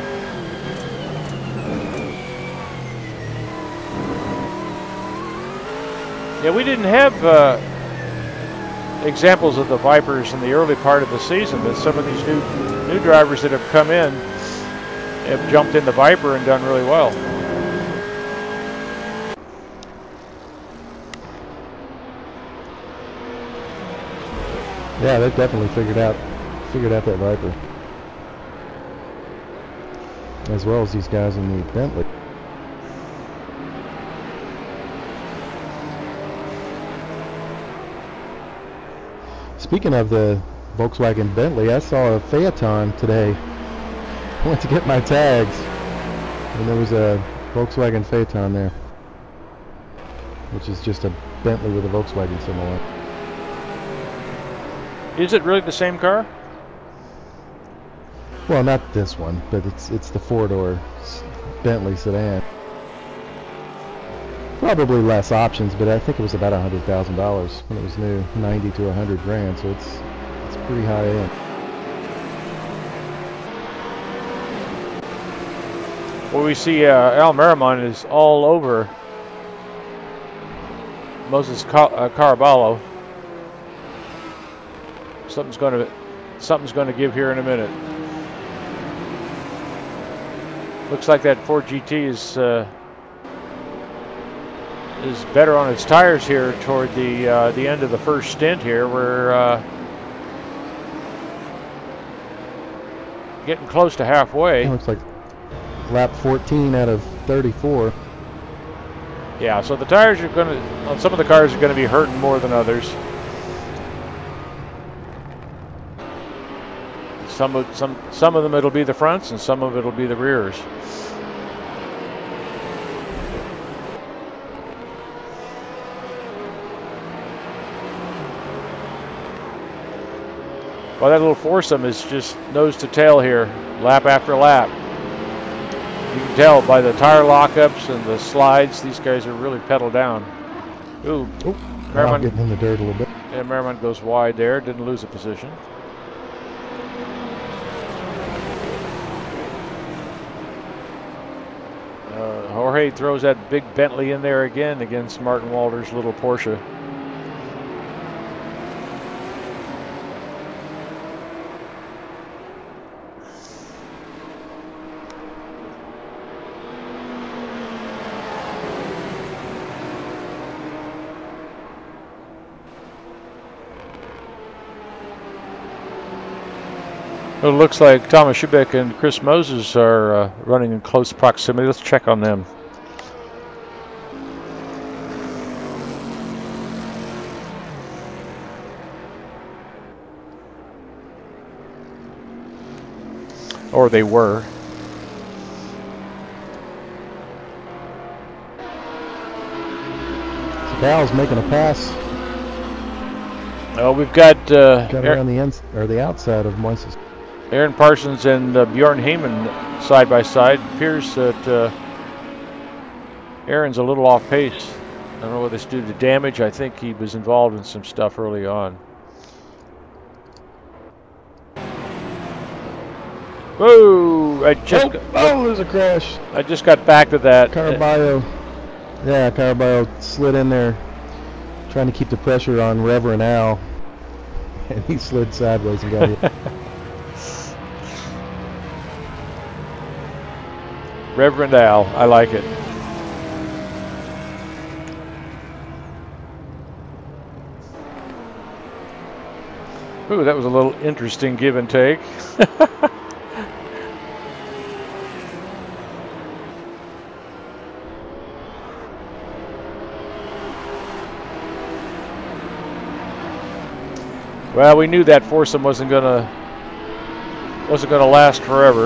Yeah, we didn't have examples of the Vipers in the early part of the season, but some of these new drivers that have come in have jumped in the Viper and done really well. Yeah, they've definitely figured out that Viper, as well as these guys in the Bentley. Speaking of the Volkswagen Bentley, I saw a Phaeton today. I went to get my tags, and there was a Volkswagen Phaeton there, which is just a Bentley with a Volkswagen symbol on it. Is it really the same car? Well, not this one, but it's the four-door Bentley sedan. Probably less options, but I think it was about $100,000 when it was new, 90 to 100 grand. So it's pretty high end. Well, we see Al Merriman is all over Moses Caraballo. Something's going to give here in a minute. Looks like that Ford GT is better on its tires here toward the end of the first stint here. We're getting close to halfway. It looks like lap 14 out of 34. Yeah, so the tires are going to, on some of the cars, are going to be hurting more than others. Some of them it'll be the fronts, and some of it'll be the rears. Well, that little foursome is just nose to tail here, lap after lap. You can tell by the tire lockups and the slides, these guys are really pedal down. Ooh, Merriman getting in the dirt a little bit. Yeah, Merriman goes wide there, didn't lose a position. Jorge throws that big Bentley in there again against Martin Walters' little Porsche. It looks like Thomas Schubeck and Chris Moses are running in close proximity. Let's check on them. Or they were. So Cal's making a pass. Oh, we've got around the outside of Moises. Aaron Parsons and Bjorn Heyman side by side. Appears that Aaron's a little off pace. I don't know whether it's due to damage. I think he was involved in some stuff early on. Whoa! There's a crash. I just got back to that. Caraballo. Yeah, Caraballo slid in there, trying to keep the pressure on Reverend Al. and he slid sideways and got hit. Reverend Al, I like it. Ooh, that was a little interesting give and take. Well, we knew that foursome wasn't gonna last forever.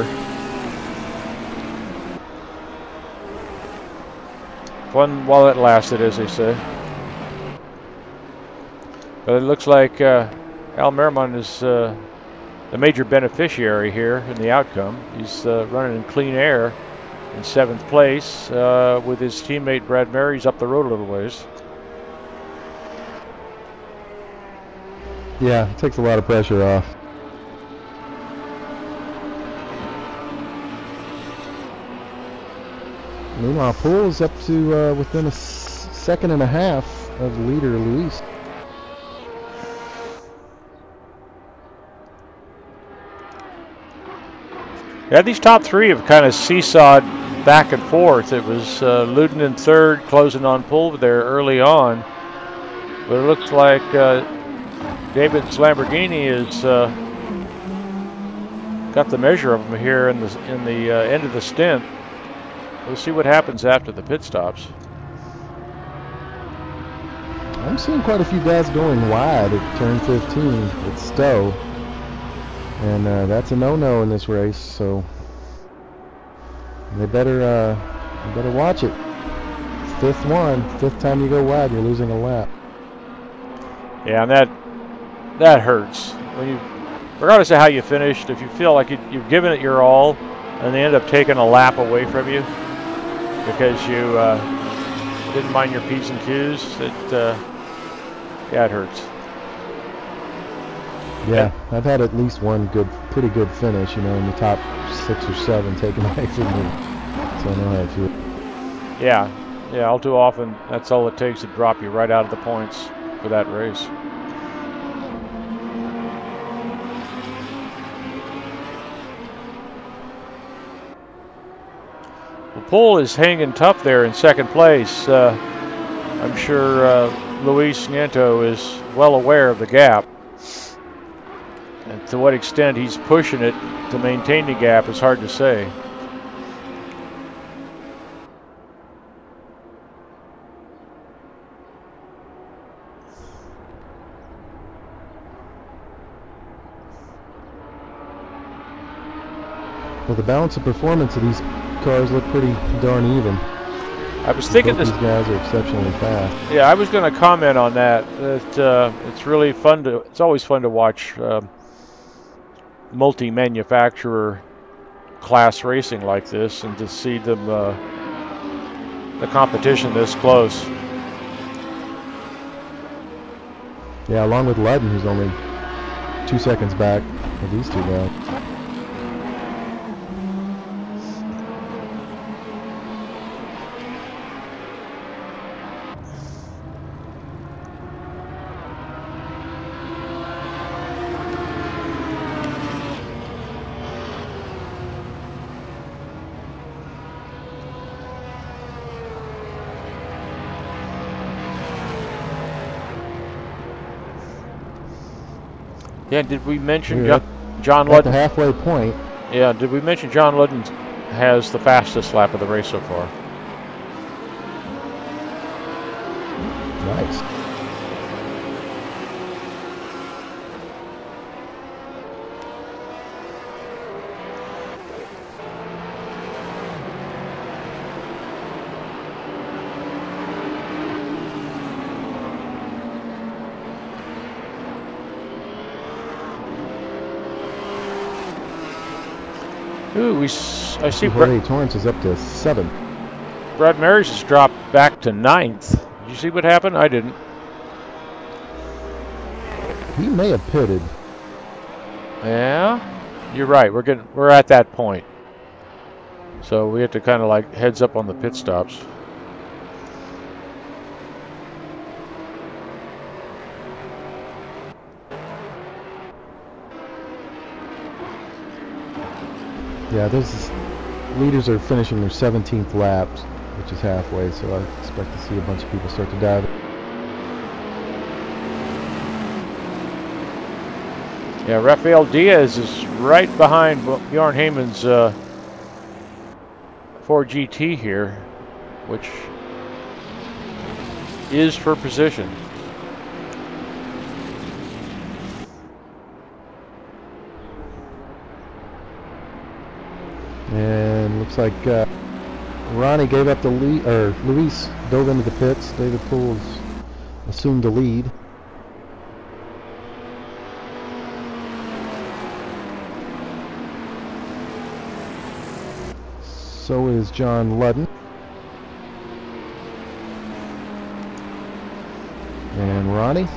Fun while it lasted, as they say. But it looks like Al Merriman is the major beneficiary here in the outcome. He's running in clean air in 7th place with his teammate Brad Marys up the road a little ways. Yeah, it takes a lot of pressure off. Meanwhile, Poole is up to within a second and a half of leader Luis. Yeah, these top three have kind of seesawed back and forth. It was Luden in 3rd, closing on Poole there early on. But it looks like David's Lamborghini has got the measure of him here in the end of the stint. We'll see what happens after the pit stops. I'm seeing quite a few guys going wide at turn 15 at Stowe. And that's a no-no in this race, so they better watch it. 5th time you go wide, you're losing a lap. Yeah, and that hurts. When you, regardless of how you finished, if you feel like you've given it your all, and they end up taking a lap away from you because you didn't mind your P's and Q's, yeah, it hurts. Yeah, I've had at least one pretty good finish, you know, in the top 6 or 7 taken away from me. So I know how I feel. Yeah, all too often that's all it takes to drop you right out of the points for that race. Well, Poole is hanging tough there in 2nd place. I'm sure Luis Nieto is well aware of the gap. And to what extent he's pushing it to maintain the gap is hard to say. Well, the balance of performance of these cars look pretty darn even. I was thinking these guys are exceptionally fast. Yeah, I was going to comment on that. It's really fun to. It's always fun to watch multi-manufacturer class racing like this, and to see them the competition this close. Yeah, along with Ludden, who's only 2 seconds back of these two guys. Yeah, did we mention John Ludden? At Ludden? the halfway point. Yeah, did we mention John Ludden has the fastest lap of the race so far? Nice. Ooh, I see Torrance is up to 7. Brad Marys has dropped back to 9th. Did you see what happened? I didn't. He may have pitted. Yeah, you're right. We're at that point. So we have to kind of like heads up on the pit stops. Yeah, leaders are finishing their 17th laps, which is halfway, so I expect to see a bunch of people start to dive. Yeah, Rafael Diaz is right behind Bjorn Heyman's Ford GT here, which is for position. And looks like Ronnie gave up the lead, or Luis dove into the pits. David Pools assumed the lead. So is John Ludden. And Ronnie.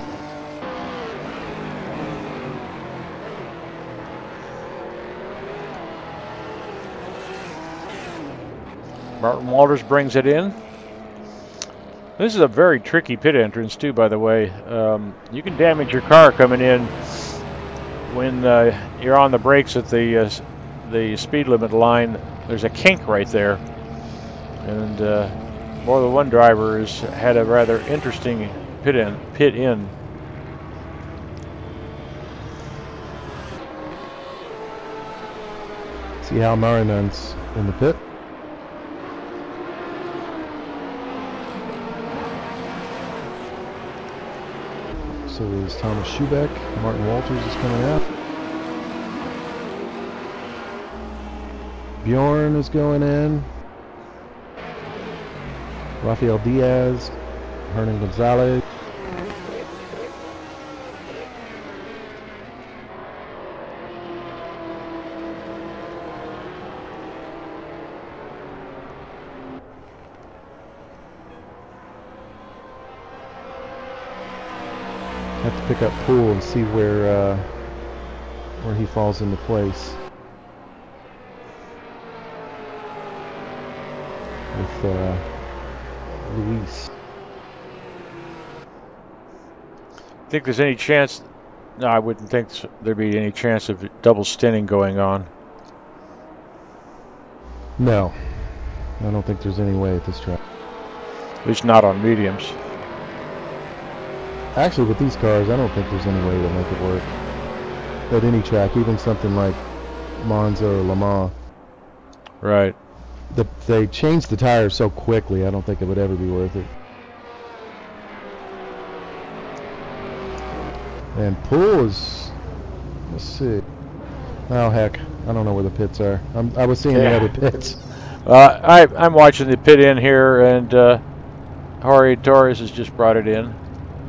Martin Walters brings it in. This is a very tricky pit entrance too, by the way. You can damage your car coming in when you're on the brakes at the speed limit line. There's a kink right there, and more than one driver has had a rather interesting pit in. See Hal Marinen's in the pit. So is Thomas Schubeck. Martin Walters is coming out. Bjorn is going in. Rafael Diaz. Hernan Gonzalez. Have to pick up Poole and see where he falls into place with Luis. Think there's any chance? No, I wouldn't think there'd be any chance of double stinting going on. No, I don't think there's any way at this track. At least not on mediums. Actually, with these cars, I don't think there's any way to make it work at any track, even something like Monza or Le Mans. Right. They changed the tires so quickly, I don't think it would ever be worth it. And Poole is, let's see. Oh heck, I don't know where the pits are. I was seeing the other pits. I'm watching the pit in here, and Jorge Torres has just brought it in.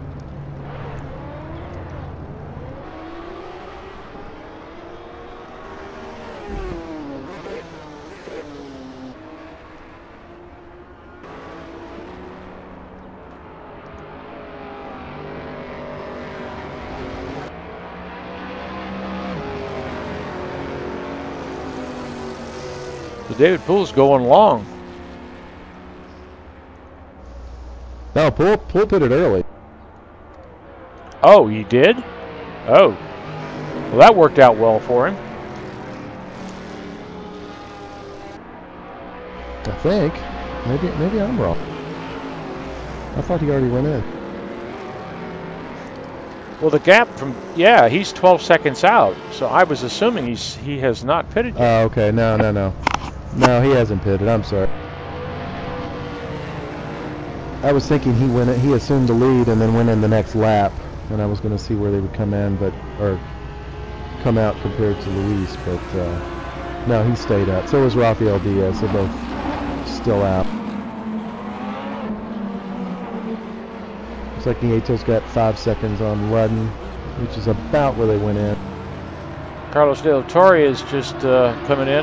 David Poole's going long. No, Poole pitted early. Oh, he did? Oh. Well, that worked out well for him. I think. Maybe I'm wrong. I thought he already went in. Well, the gap from, yeah, he's 12 seconds out. So I was assuming he has not pitted yet. Oh, okay. No. No, he hasn't pitted. I'm sorry. I was thinking he assumed the lead and then went in the next lap, and I was going to see where they would come in, or come out compared to Luis, but no, he stayed out. So was Rafael Diaz. They're both still out. Looks like Nieto's got 5 seconds on Ludden, which is about where they went in. Carlos De La Torre is just coming in.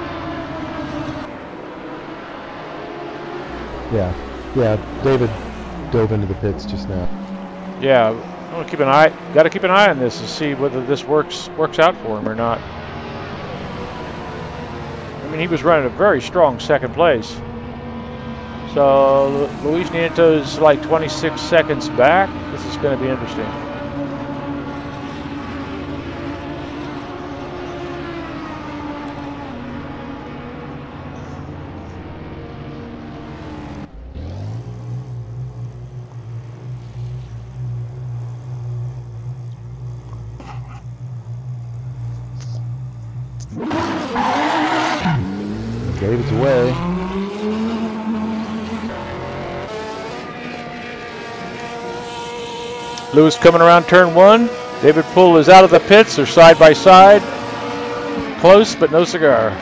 Yeah, David dove into the pits just now. Yeah, I want to keep an eye. Got to keep an eye on this to see whether this works out for him or not. I mean, he was running a very strong second place. So Luis Nieto's like 26 seconds back. This is going to be interesting. David's away. Lewis coming around turn 1. David Poole is out of the pits. They're side by side. Close, but no cigar.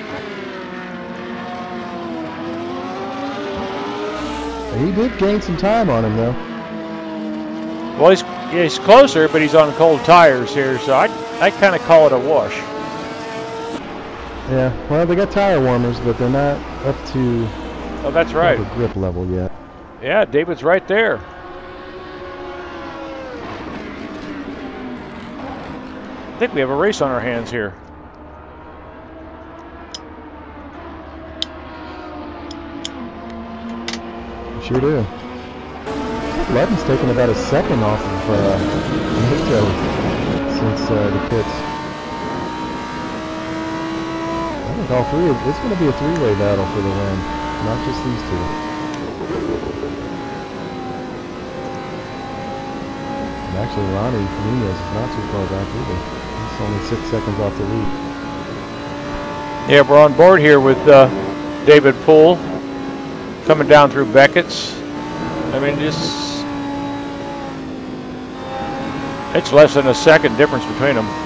He did gain some time on him, though. Well, he's closer, but he's on cold tires here, so I kind of call it a wash. Yeah, well, they got tire warmers, but they're not up to that's right. Grip level yet. Yeah, David's right there. I think we have a race on our hands here. Sure do. Ludden's taken about a second off of Nato since the pits. I think all three. It's going to be a three-way battle for the win, not just these two. And actually, Ronnie Nunez is not too far back either. He's only 6 seconds off the lead. Yeah, we're on board here with David Poole coming down through Beckett's. I mean, it's less than a second difference between them.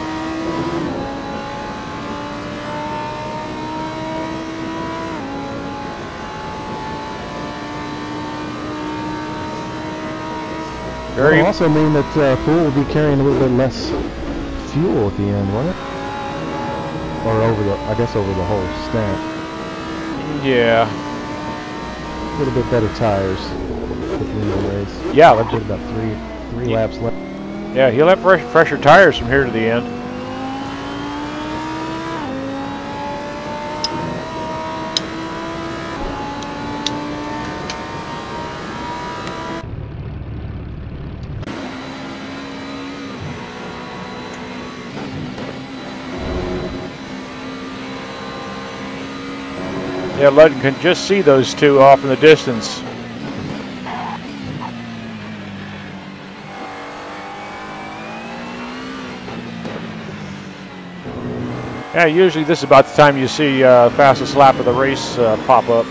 It'll also mean that Poole will be carrying a little bit less fuel at the end, won't it? Or I guess over the whole stint. Yeah. A little bit better tires at the end of the race. Yeah, I've got about three laps left. Yeah, he'll have fresher tires from here to the end. Yeah, Ludden can just see those two off in the distance. Yeah, usually this is about the time you see fastest lap of the race pop up.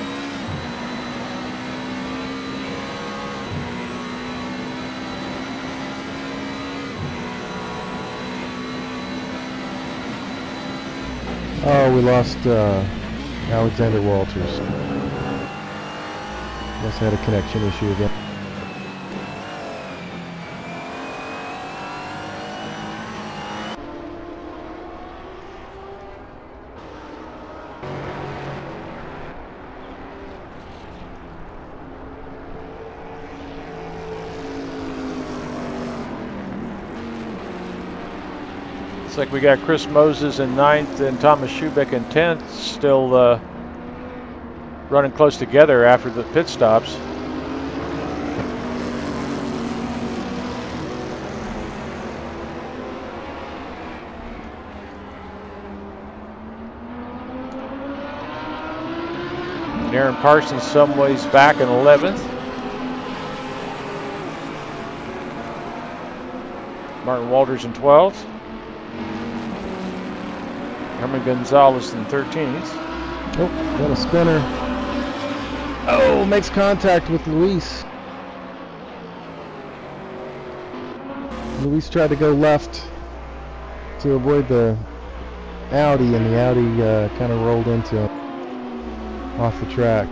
Oh, we lost Alexander Walters. Must have had a connection issue again. Looks like we got Chris Moses in 9th and Thomas Schubeck in 10th, still running close together after the pit stops. Aaron Parsons some ways back in 11th. Martin Walters in 12th. Herman Gonzalez in 13th. Oh, got a spinner. Oh, makes contact with Luis. Luis tried to go left to avoid the Audi, and the Audi kind of rolled into him off the track.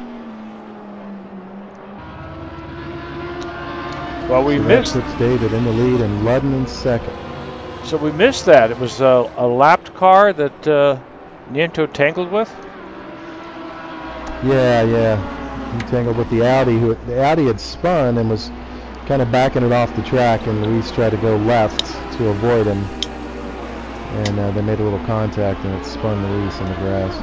Well, we missed. That puts David in the lead and Ludden in second. So we missed that. It was a lapped car that Nieto tangled with? Yeah. He tangled with the Audi. The Audi had spun and was kind of backing it off the track, and Luis tried to go left to avoid him. And they made a little contact, and it spun Luis in the grass.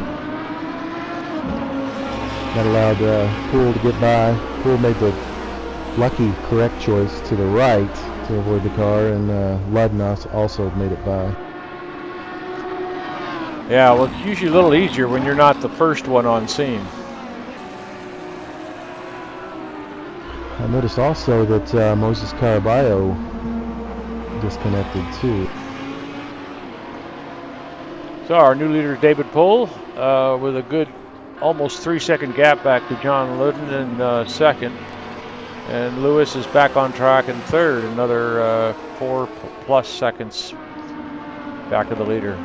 That allowed Poole to get by. Poole made the lucky correct choice to the right to avoid the car, and Ludden also made it by. Yeah, well, it's usually a little easier when you're not the first one on scene. I noticed also that Moses Caraballo disconnected too. So our new leader, David Poole, with a good almost 3-second gap back to John Luden in second. And Lewis is back on track in third, another 4+ seconds back of the leader.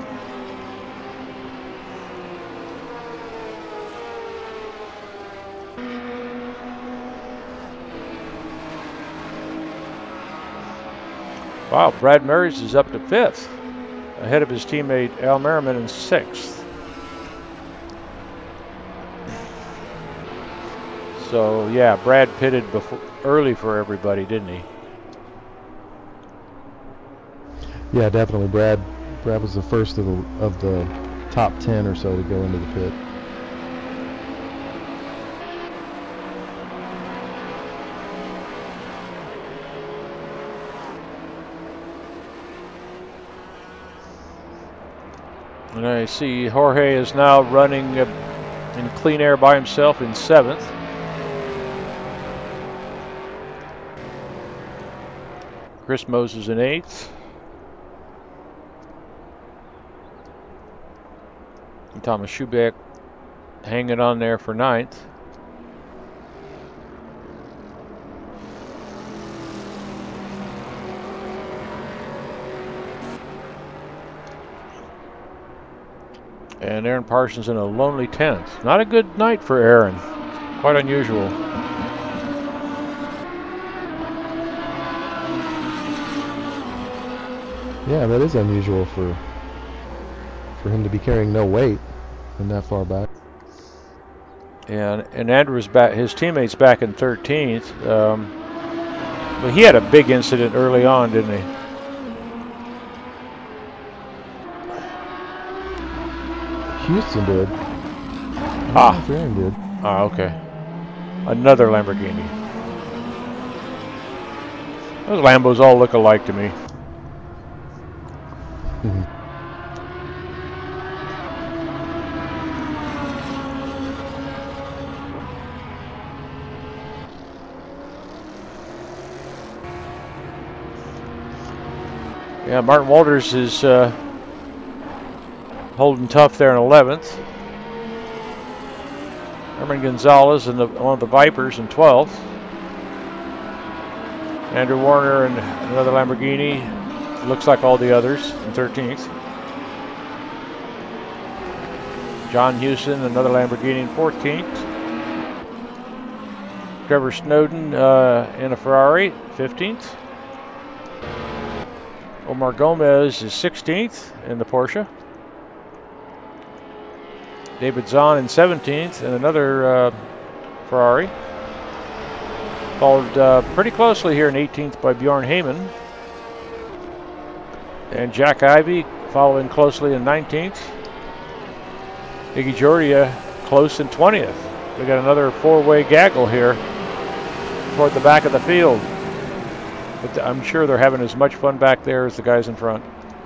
Wow, Brad Marys is up to 5th, ahead of his teammate Al Merriman in 6th. So yeah, Brad pitted early for everybody, didn't he? Yeah, definitely. Brad was the first of the top 10 or so to go into the pit. And I see Jorge is now running in clean air by himself in 7th. Chris Moses in 8th. And Thomas Schubeck hanging on there for 9th. And Aaron Parsons in a lonely 10th. Not a good night for Aaron. Quite unusual. Yeah, that is unusual for him to be carrying no weight and that far back. And Andrew's back. His teammate's back in 13th. But he had a big incident early on, didn't he? Houston did. Ah. Aaron did. Ah, okay. Another Lamborghini. Those Lambos all look alike to me. Yeah, Martin Walters is holding tough there in 11th. Herman Gonzalez and one of the Vipers in 12th. Andrew Warner and another Lamborghini. Looks like all the others in 13th. John Hewson, another Lamborghini in 14th. Trevor Snowden in a Ferrari, 15th. Omar Gomez is 16th in the Porsche. David Zahn in 17th and another Ferrari. Followed pretty closely here in 18th by Bjorn Heyman. And Jack Ivey following closely in 19th. Iggy Jordia close in 20th. We got another four-way gaggle here toward the back of the field. But I'm sure they're having as much fun back there as the guys in front.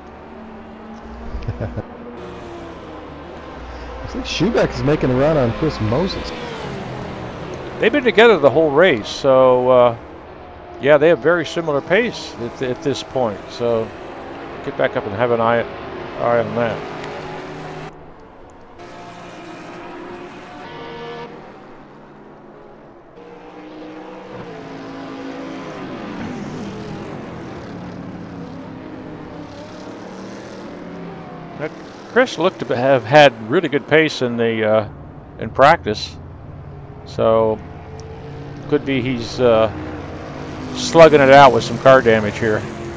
I think Schubeck is making a run on Chris Moses. They've been together the whole race, so yeah, they have very similar pace at this point. So get back up and have an eye on that. Chris looked to have had really good pace in the in practice, so could be he's slugging it out with some car damage here.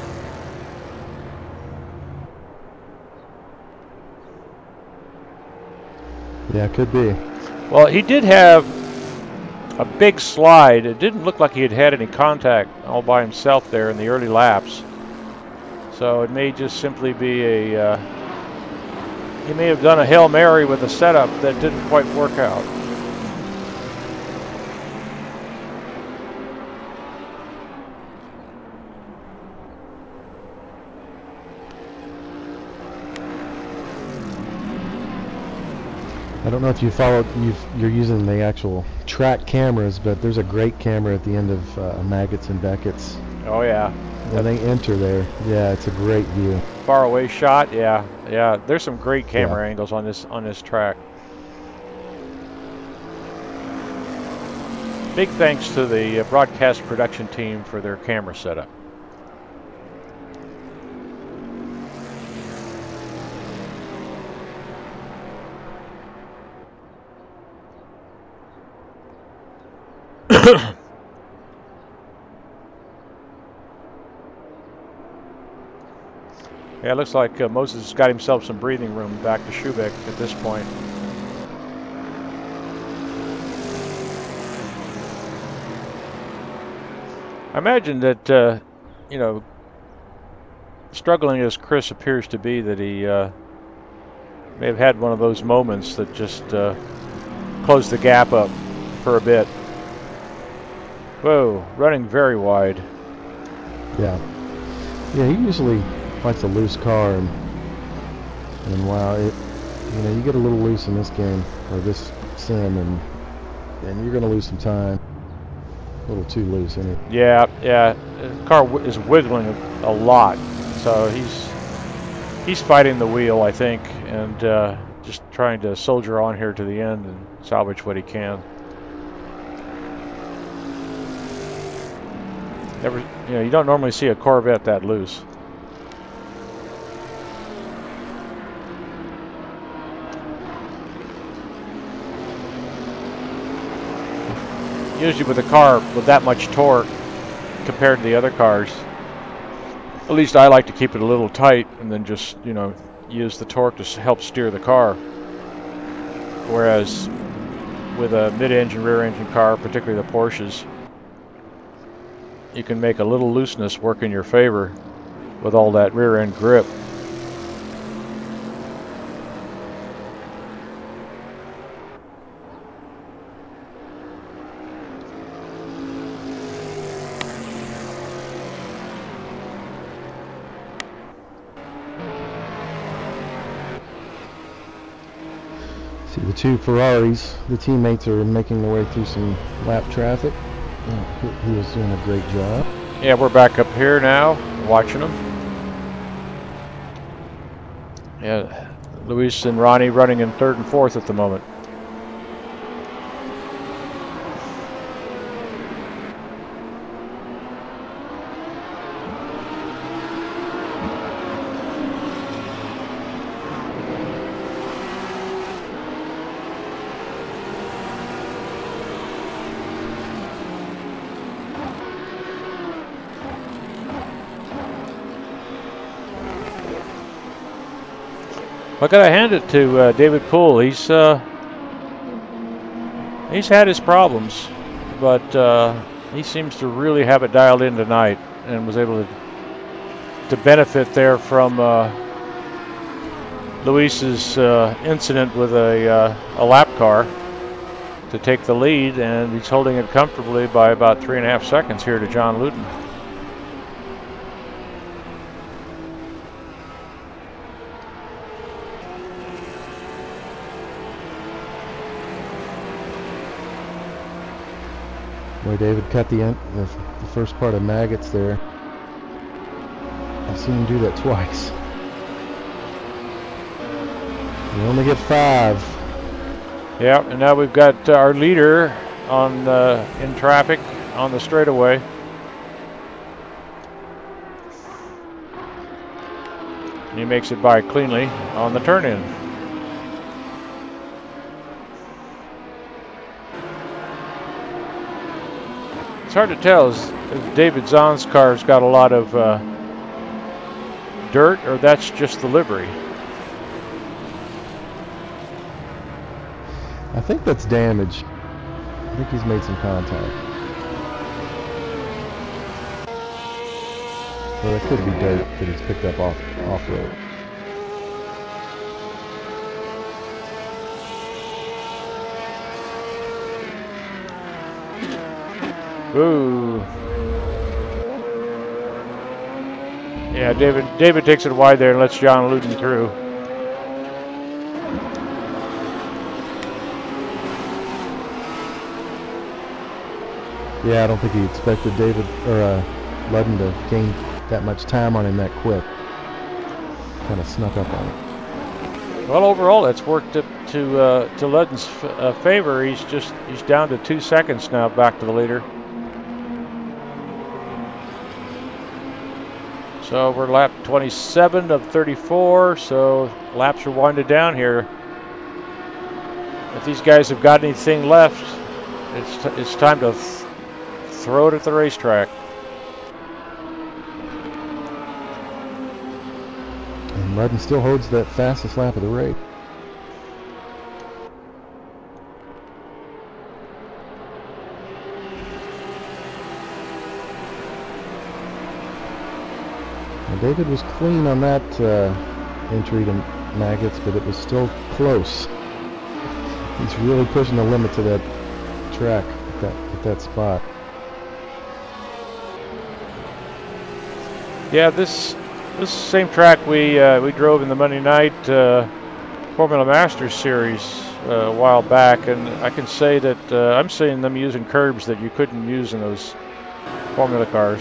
Yeah, could be. Well, he did have a big slide. It didn't look like he had had any contact all by himself there in the early laps, so it may just simply be a he may have done a Hail Mary with a setup that didn't quite work out. I don't know if you're using the actual track cameras, but there's a great camera at the end of Maggots and Beckett's. Oh yeah. When they enter there, yeah, it's a great view. Far away shot, yeah. There's some great camera angles on this track. Big thanks to the broadcast production team for their camera setup. Yeah, it looks like Moses has got himself some breathing room back to Schubeck at this point. I imagine that, you know, struggling as Chris appears to be, that he may have had one of those moments that just closed the gap up for a bit. Whoa, running very wide. Yeah. Yeah, he usually likes a loose car, and wow, you know, you get a little loose in this game, or this sim, and you're going to lose some time. A little too loose, isn't it? Yeah, yeah. The car is wiggling a lot, so he's fighting the wheel, I think, and just trying to soldier on here to the end and salvage what he can. Never, you know, you don't normally see a Corvette that loose. Usually with a car with that much torque compared to the other cars, at least I like to keep it a little tight and then just, you know, use the torque to help steer the car. Whereas with a mid-engine, rear-engine car, particularly the Porsches, you can make a little looseness work in your favor with all that rear-end grip. See the two Ferraris, the teammates are making their way through some lap traffic. He was doing a great job. Yeah, we're back up here now, watching them. Yeah, Luis and Ronnie running in third and fourth at the moment. I gotta hand it to David Poole. He's had his problems, but he seems to really have it dialed in tonight, and was able to benefit there from Luis's incident with a lap car to take the lead, and he's holding it comfortably by about 3.5 seconds here to John Luton. Boy, David cut the first part of Maggots there. I've seen him do that twice. You only get 5. Yeah, and now we've got our leader on in traffic on the straightaway. And he makes it by cleanly on the turn-in. It's hard to tell if David Zahn's car's got a lot of dirt, or that's just the livery. I think that's damage. I think he's made some contact. Well, it could be dirt that he's picked up off-road. Ooh. Yeah, David takes it wide there and lets John Luton through. Yeah, I don't think he expected David or Ludden to gain that much time on him that quick. Kind of snuck up on him. Well, overall, it's worked up to Ludden's favor. He's down to 2 seconds now, back to the leader. So we're lap 27 of 34. So laps are winding down here. If these guys have got anything left, it's time to throw it at the racetrack. And Ludden still holds that fastest lap of the race. And David was clean on that entry to Maggots, but it was still close. He's really pushing the limit to that track at that spot. Yeah, this same track we drove in the Monday night Formula Masters series a while back, and I can say that I'm seeing them using curbs that you couldn't use in those Formula cars.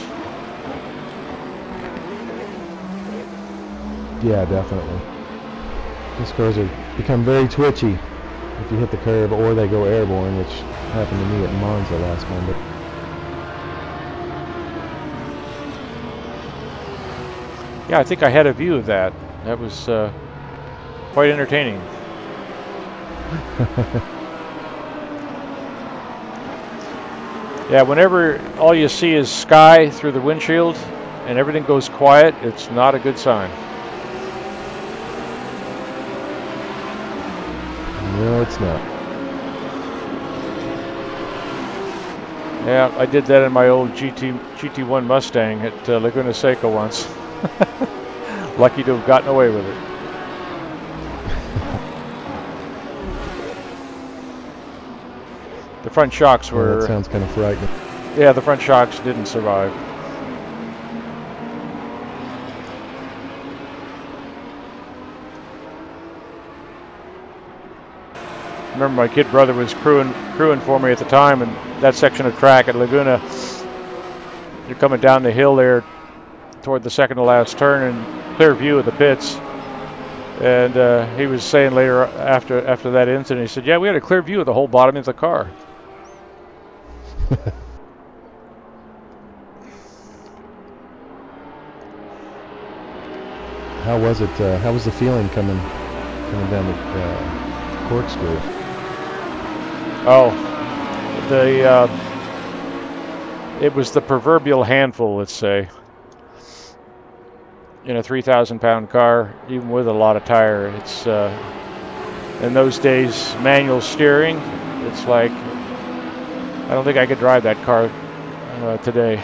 Yeah, definitely. These cars have become very twitchy if you hit the curb or they go airborne, which happened to me at Monza last Monday. Yeah, I think I had a view of that. That was quite entertaining. Yeah, whenever all you see is sky through the windshield and everything goes quiet, it's not a good sign. No, it's not. Yeah, I did that in my old GT1 Mustang at Laguna Seca once. Lucky to have gotten away with it. The front shocks were... Yeah, that sounds kind of frightening. Yeah, the front shocks didn't survive. I remember my kid brother was crewing for me at the time, and that section of track at Laguna, you're coming down the hill there toward the second to last turn and clear view of the pits. And he was saying later after that incident, he said, yeah, we had a clear view of the whole bottom of the car. How was it? How was the feeling coming down the corkscrew? Oh, it was the proverbial handful, let's say. In a 3,000-pound car, even with a lot of tire, it's in those days manual steering. It's like I don't think I could drive that car today.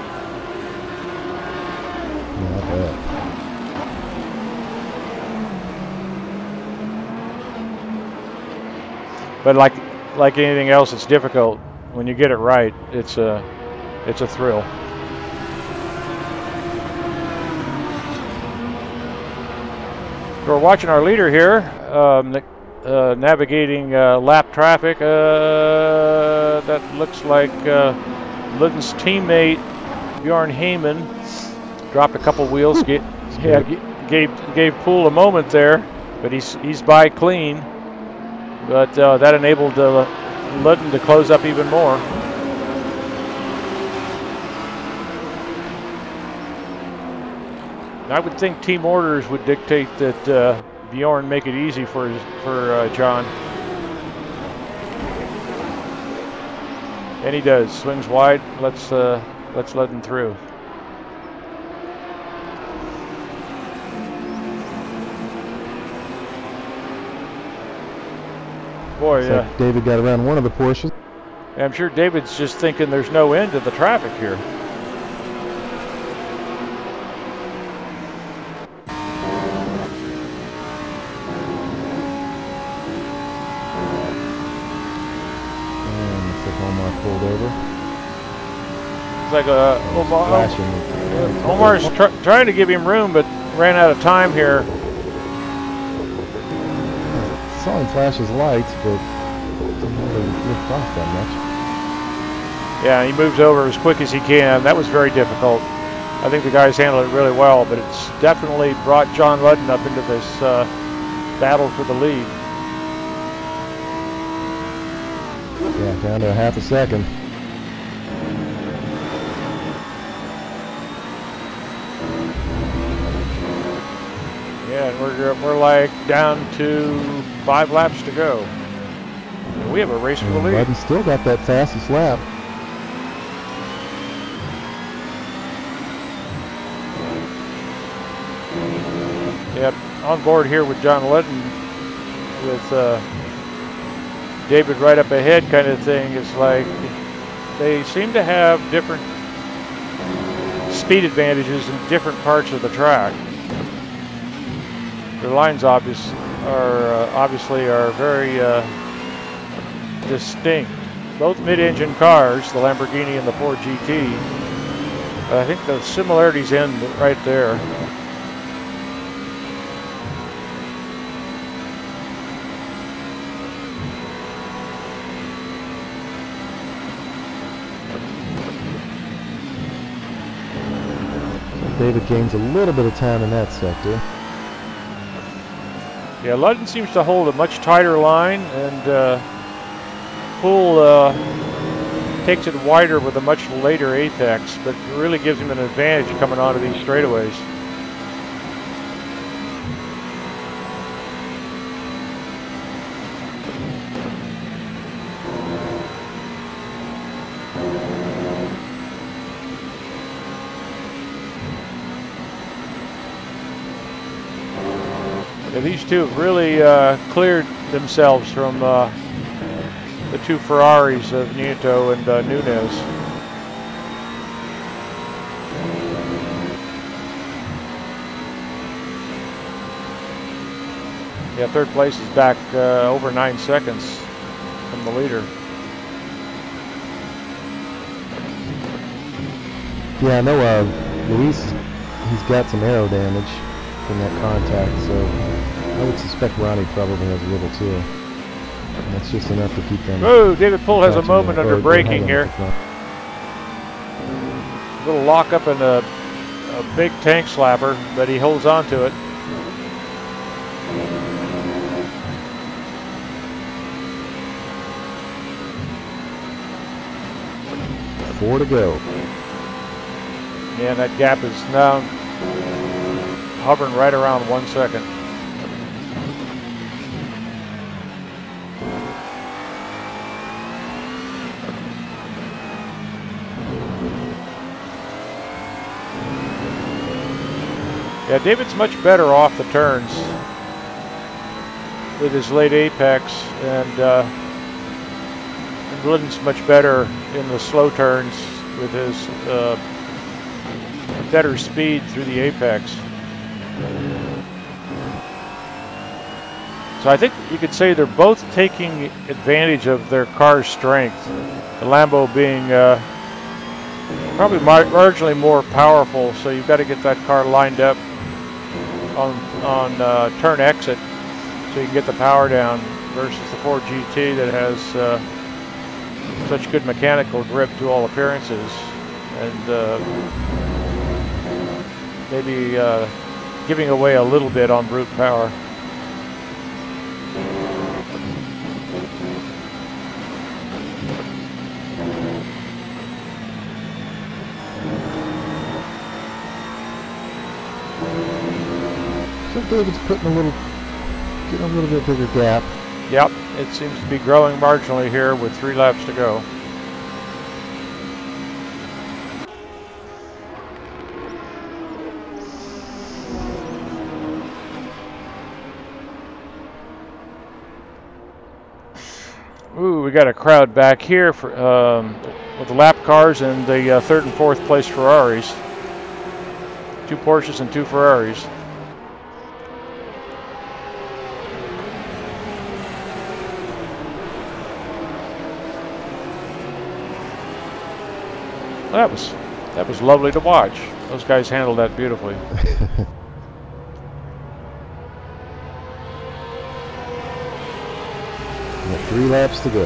Not bad. But like anything else, it's difficult. When you get it right, it's a thrill. So we're watching our leader here, navigating lap traffic. That looks like Ludden's teammate Bjorn Heyman dropped a couple wheels. Gave Poole a moment there, but he's by clean. But that enabled Ludden to close up even more. I would think team orders would dictate that Bjorn make it easy for John. And he does. Swings wide. Let's Ludden through. Boy, yeah. So David got around one of the Porsches. I'm sure David's just thinking there's no end to the traffic here. And looks like Omar pulled over. It's like Omar's trying to give him room, but ran out of time here. Saw him flash his lights, but didn't really lift off that much. Yeah, he moves over as quick as he can. That was very difficult. I think the guys handled it really well, but it's definitely brought John Ludden up into this battled for the lead. Yeah, down to a half a second. Yeah, and we're like down to 5 laps to go. And we have a race for the lead. Ludden still got that fastest lap. Yep, on board here with John Ludden, with David right up ahead kind of thing. It's like they seem to have different speed advantages in different parts of the track. Their lines obviously are very distinct. Both mid-engine cars, the Lamborghini and the Ford GT. I think the similarities end right there. David gains a little bit of time in that sector. Yeah, Ludden seems to hold a much tighter line, and Poole takes it wider with a much later apex, but it really gives him an advantage coming onto these straightaways. Yeah, these two have really cleared themselves from the two Ferraris of Nieto and Nunez. Yeah, third place is back over 9 seconds from the leader. Yeah, I know Luis, he's got some aero damage from that contact, so I would suspect Ronnie probably has a little too. And that's just enough to keep them. Oh, David Poole has a moment under braking here. A little lock up in a big tank slapper, but he holds on to it. Four to go. Yeah, and that gap is now hovering right around 1 second. Yeah, David's much better off the turns with his late apex, and Ludden's much better in the slow turns with his better speed through the apex. So I think you could say they're both taking advantage of their car's strength. The Lambo being probably marginally more powerful, so you've got to get that car lined up on turn exit so you can get the power down, versus the Ford GT that has such good mechanical grip to all appearances, and maybe giving away a little bit on brute power. So David's getting a little bit bigger gap. Yep, it seems to be growing marginally here with 3 laps to go. Ooh, we got a crowd back here for, with the lap cars and the third and fourth place Ferraris. 2 Porsches and 2 Ferraris. That was lovely to watch. Those guys handled that beautifully. 3 laps to go.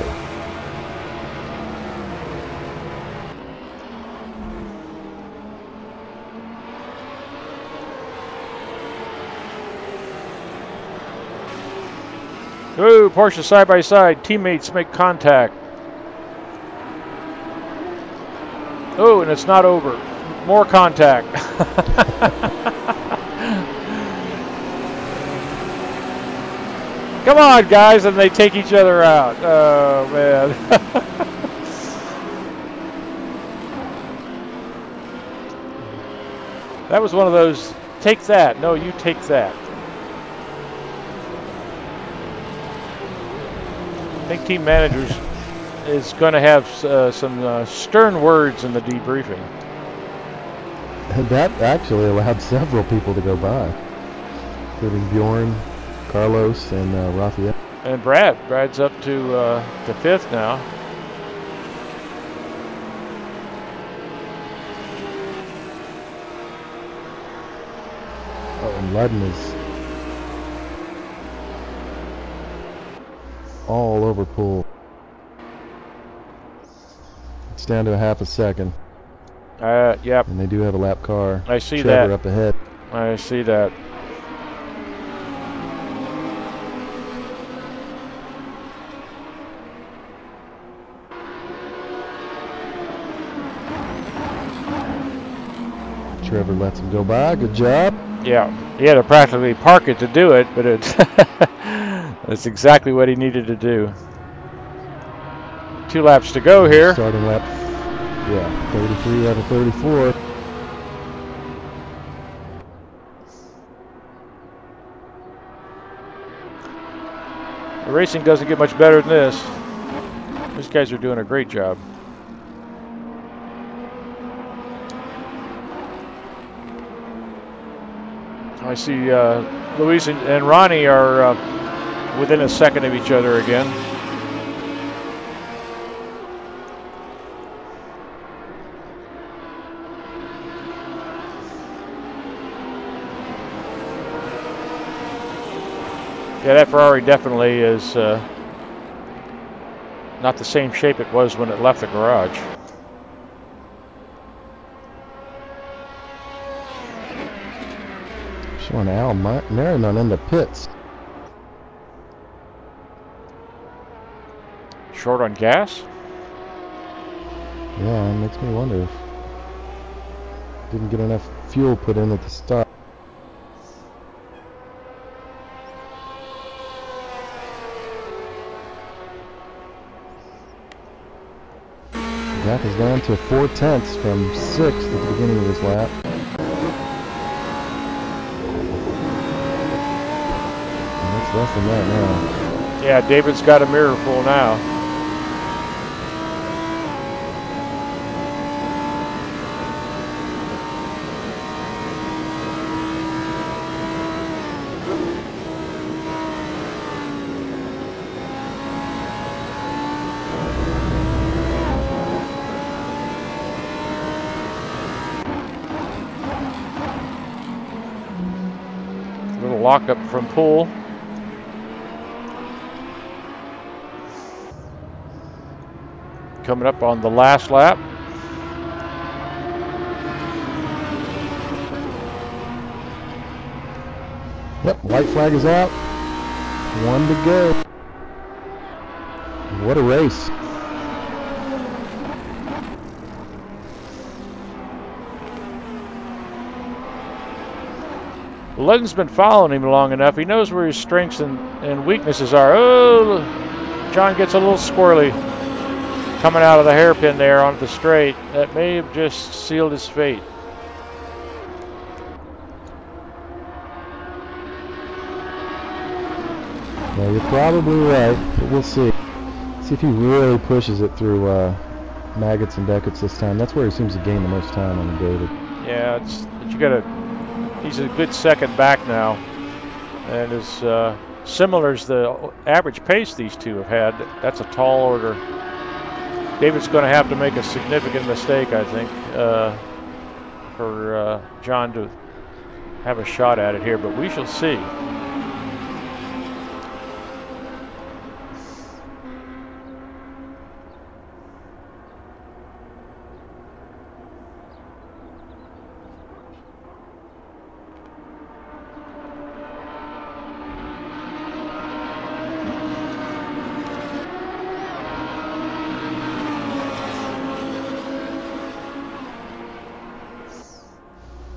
Ooh, Porsche side by side. Teammates make contact. Oh, and it's not over. More contact. Come on, guys, and they take each other out. Oh, man. That was one of those, take that. No, you take that. I think team managers is going to have some stern words in the debriefing. That actually allowed several people to go by, including Bjorn, Carlos, and Rafael. And Brad's up to fifth now. Oh, and Ludden is all over Poole. It's down to a half a second. Yep. And they do have a lap car. I see Trevor that. up ahead. I see that. Trevor lets him go by. Good job. Yeah, he had to practically park it to do it, but it's that's exactly what he needed to do. 2 laps to go here. Starting lap, yeah, 33 out of 34. The racing doesn't get much better than this. These guys are doing a great job. I see Luis and Ronnie are within a second of each other again. Yeah, that Ferrari definitely is not the same shape it was when it left the garage. Showing Al Merriman in the pits. Short on gas? Yeah, it makes me wonder if didn't get enough fuel put in at the start. Jack is down to 4/10 from 6th at the beginning of this lap. And that's less than that now. Yeah, David's got a mirror full now. Lockup from Poole. Coming up on the last lap. Yep, white flag is out. 1 to go. What a race. Ludden's been following him long enough. He knows where his strengths and weaknesses are. Oh, John gets a little squirrely coming out of the hairpin there onto the straight. That may have just sealed his fate. Yeah, you're probably right, but we'll see. See if he really pushes it through Maggots and Beckett's this time. That's where he seems to gain the most time on David. Yeah, but you gotta. He's a good second back now, and is similar as the average pace these two have had. That's a tall order. David's going to have to make a significant mistake, I think, for John to have a shot at it here, but we shall see.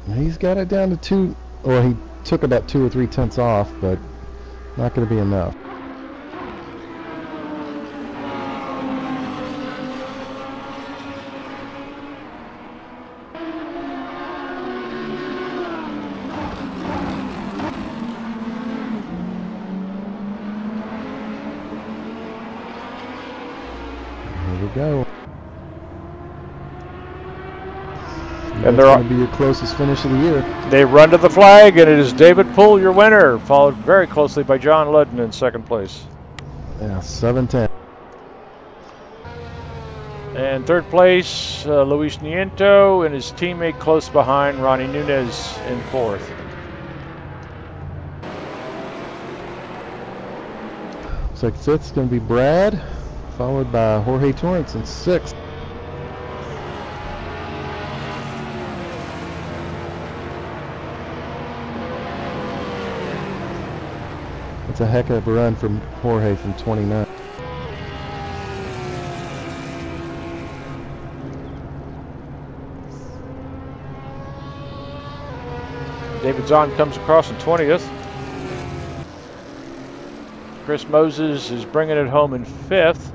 He's got it down to 2, or he took about 2 or 3 tenths off, but not going to be enough. Here we go. And that's going to be your closest finish of the year. They run to the flag, and it is David Poole, your winner, followed very closely by John Ludden in second place. Yeah, 7:10. And third place, Luis Nieto and his teammate close behind, Ronnie Nunez, in fourth. Looks like fifth's going to be Brad, followed by Jorge Torrence in sixth. It's a heck of a run from Jorge from 29. David Zahn comes across in 20th. Chris Moses is bringing it home in 5th.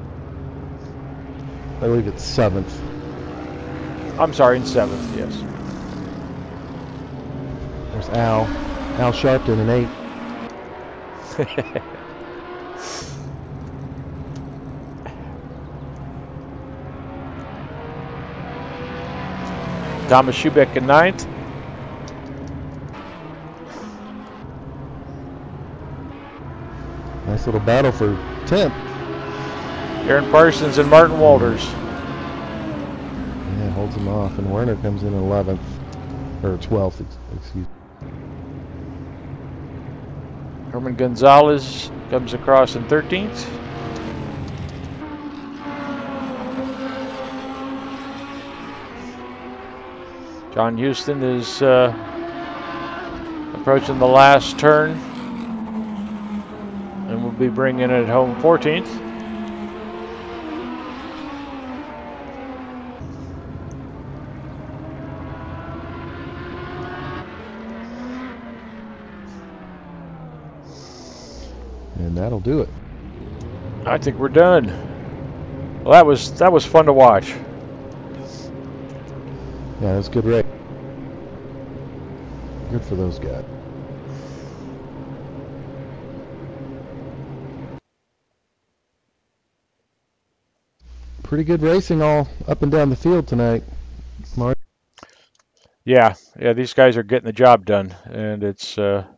I believe it's 7th. I'm sorry, in 7th, yes. There's Al Sharpton in 8th. Thomas Schubeck in 9th. Nice little battle for 10th. Aaron Parsons and Martin Walters. Yeah, holds him off. And Werner comes in 11th. Or 12th, excuse me. Herman Gonzalez comes across in 13th. John Houston is approaching the last turn and will be bringing it home 14th. And that'll do it. I think we're done. Well, that was fun to watch. Yeah, that's a good race. Good for those guys. Pretty good racing all up and down the field tonight, Mark. Yeah, these guys are getting the job done, and it's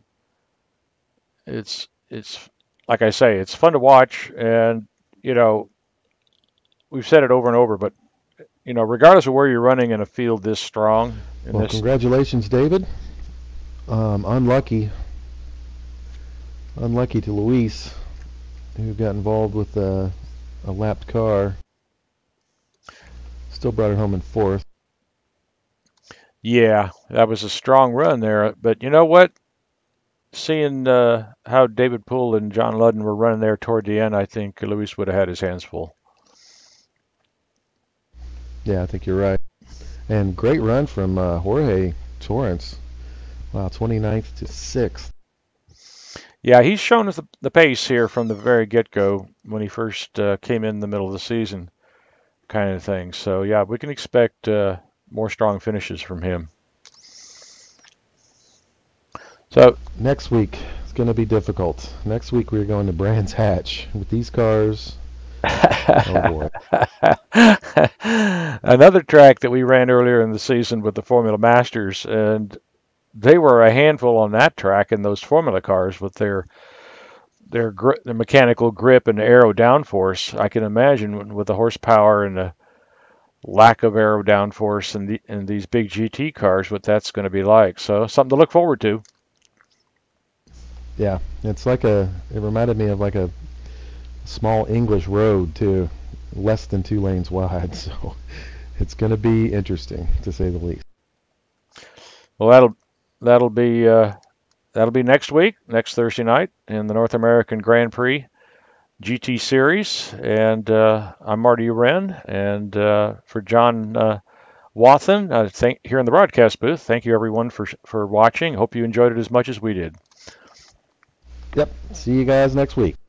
like I say, it's fun to watch, and you know, we've said it over and over, but you know, regardless of where you're running in a field this strong. Well, congratulations, David. Unlucky to Luis, who got involved with a lapped car. Still brought it home in 4th. Yeah, that was a strong run there. But you know what? Seeing how David Poole and John Ludden were running there toward the end, I think Luis would have had his hands full. Yeah, I think you're right. And great run from Jorge Torrence. Wow, 29th to 6th. Yeah, he's shown us the pace here from the very get-go when he first came in the middle of the season, kind of thing. So yeah, we can expect more strong finishes from him. So next week it's going to be difficult. Next week we're going to Brands Hatch with these cars. Oh boy. Another track that we ran earlier in the season with the Formula Masters, and they were a handful on that track in those Formula cars with their mechanical grip and aero downforce. I can imagine with the horsepower and the lack of aero downforce in these big GT cars, what that's going to be like. So something to look forward to. Yeah, it's like it reminded me of like a small English road too, less than 2 lanes wide. So it's going to be interesting to say the least. Well, that'll be next week, next Thursday night in the North American Grand Prix GT Series, and I'm Marty Wren, and for John Wathen, here in the broadcast booth. Thank you everyone for watching. Hope you enjoyed it as much as we did. Yep. See you guys next week.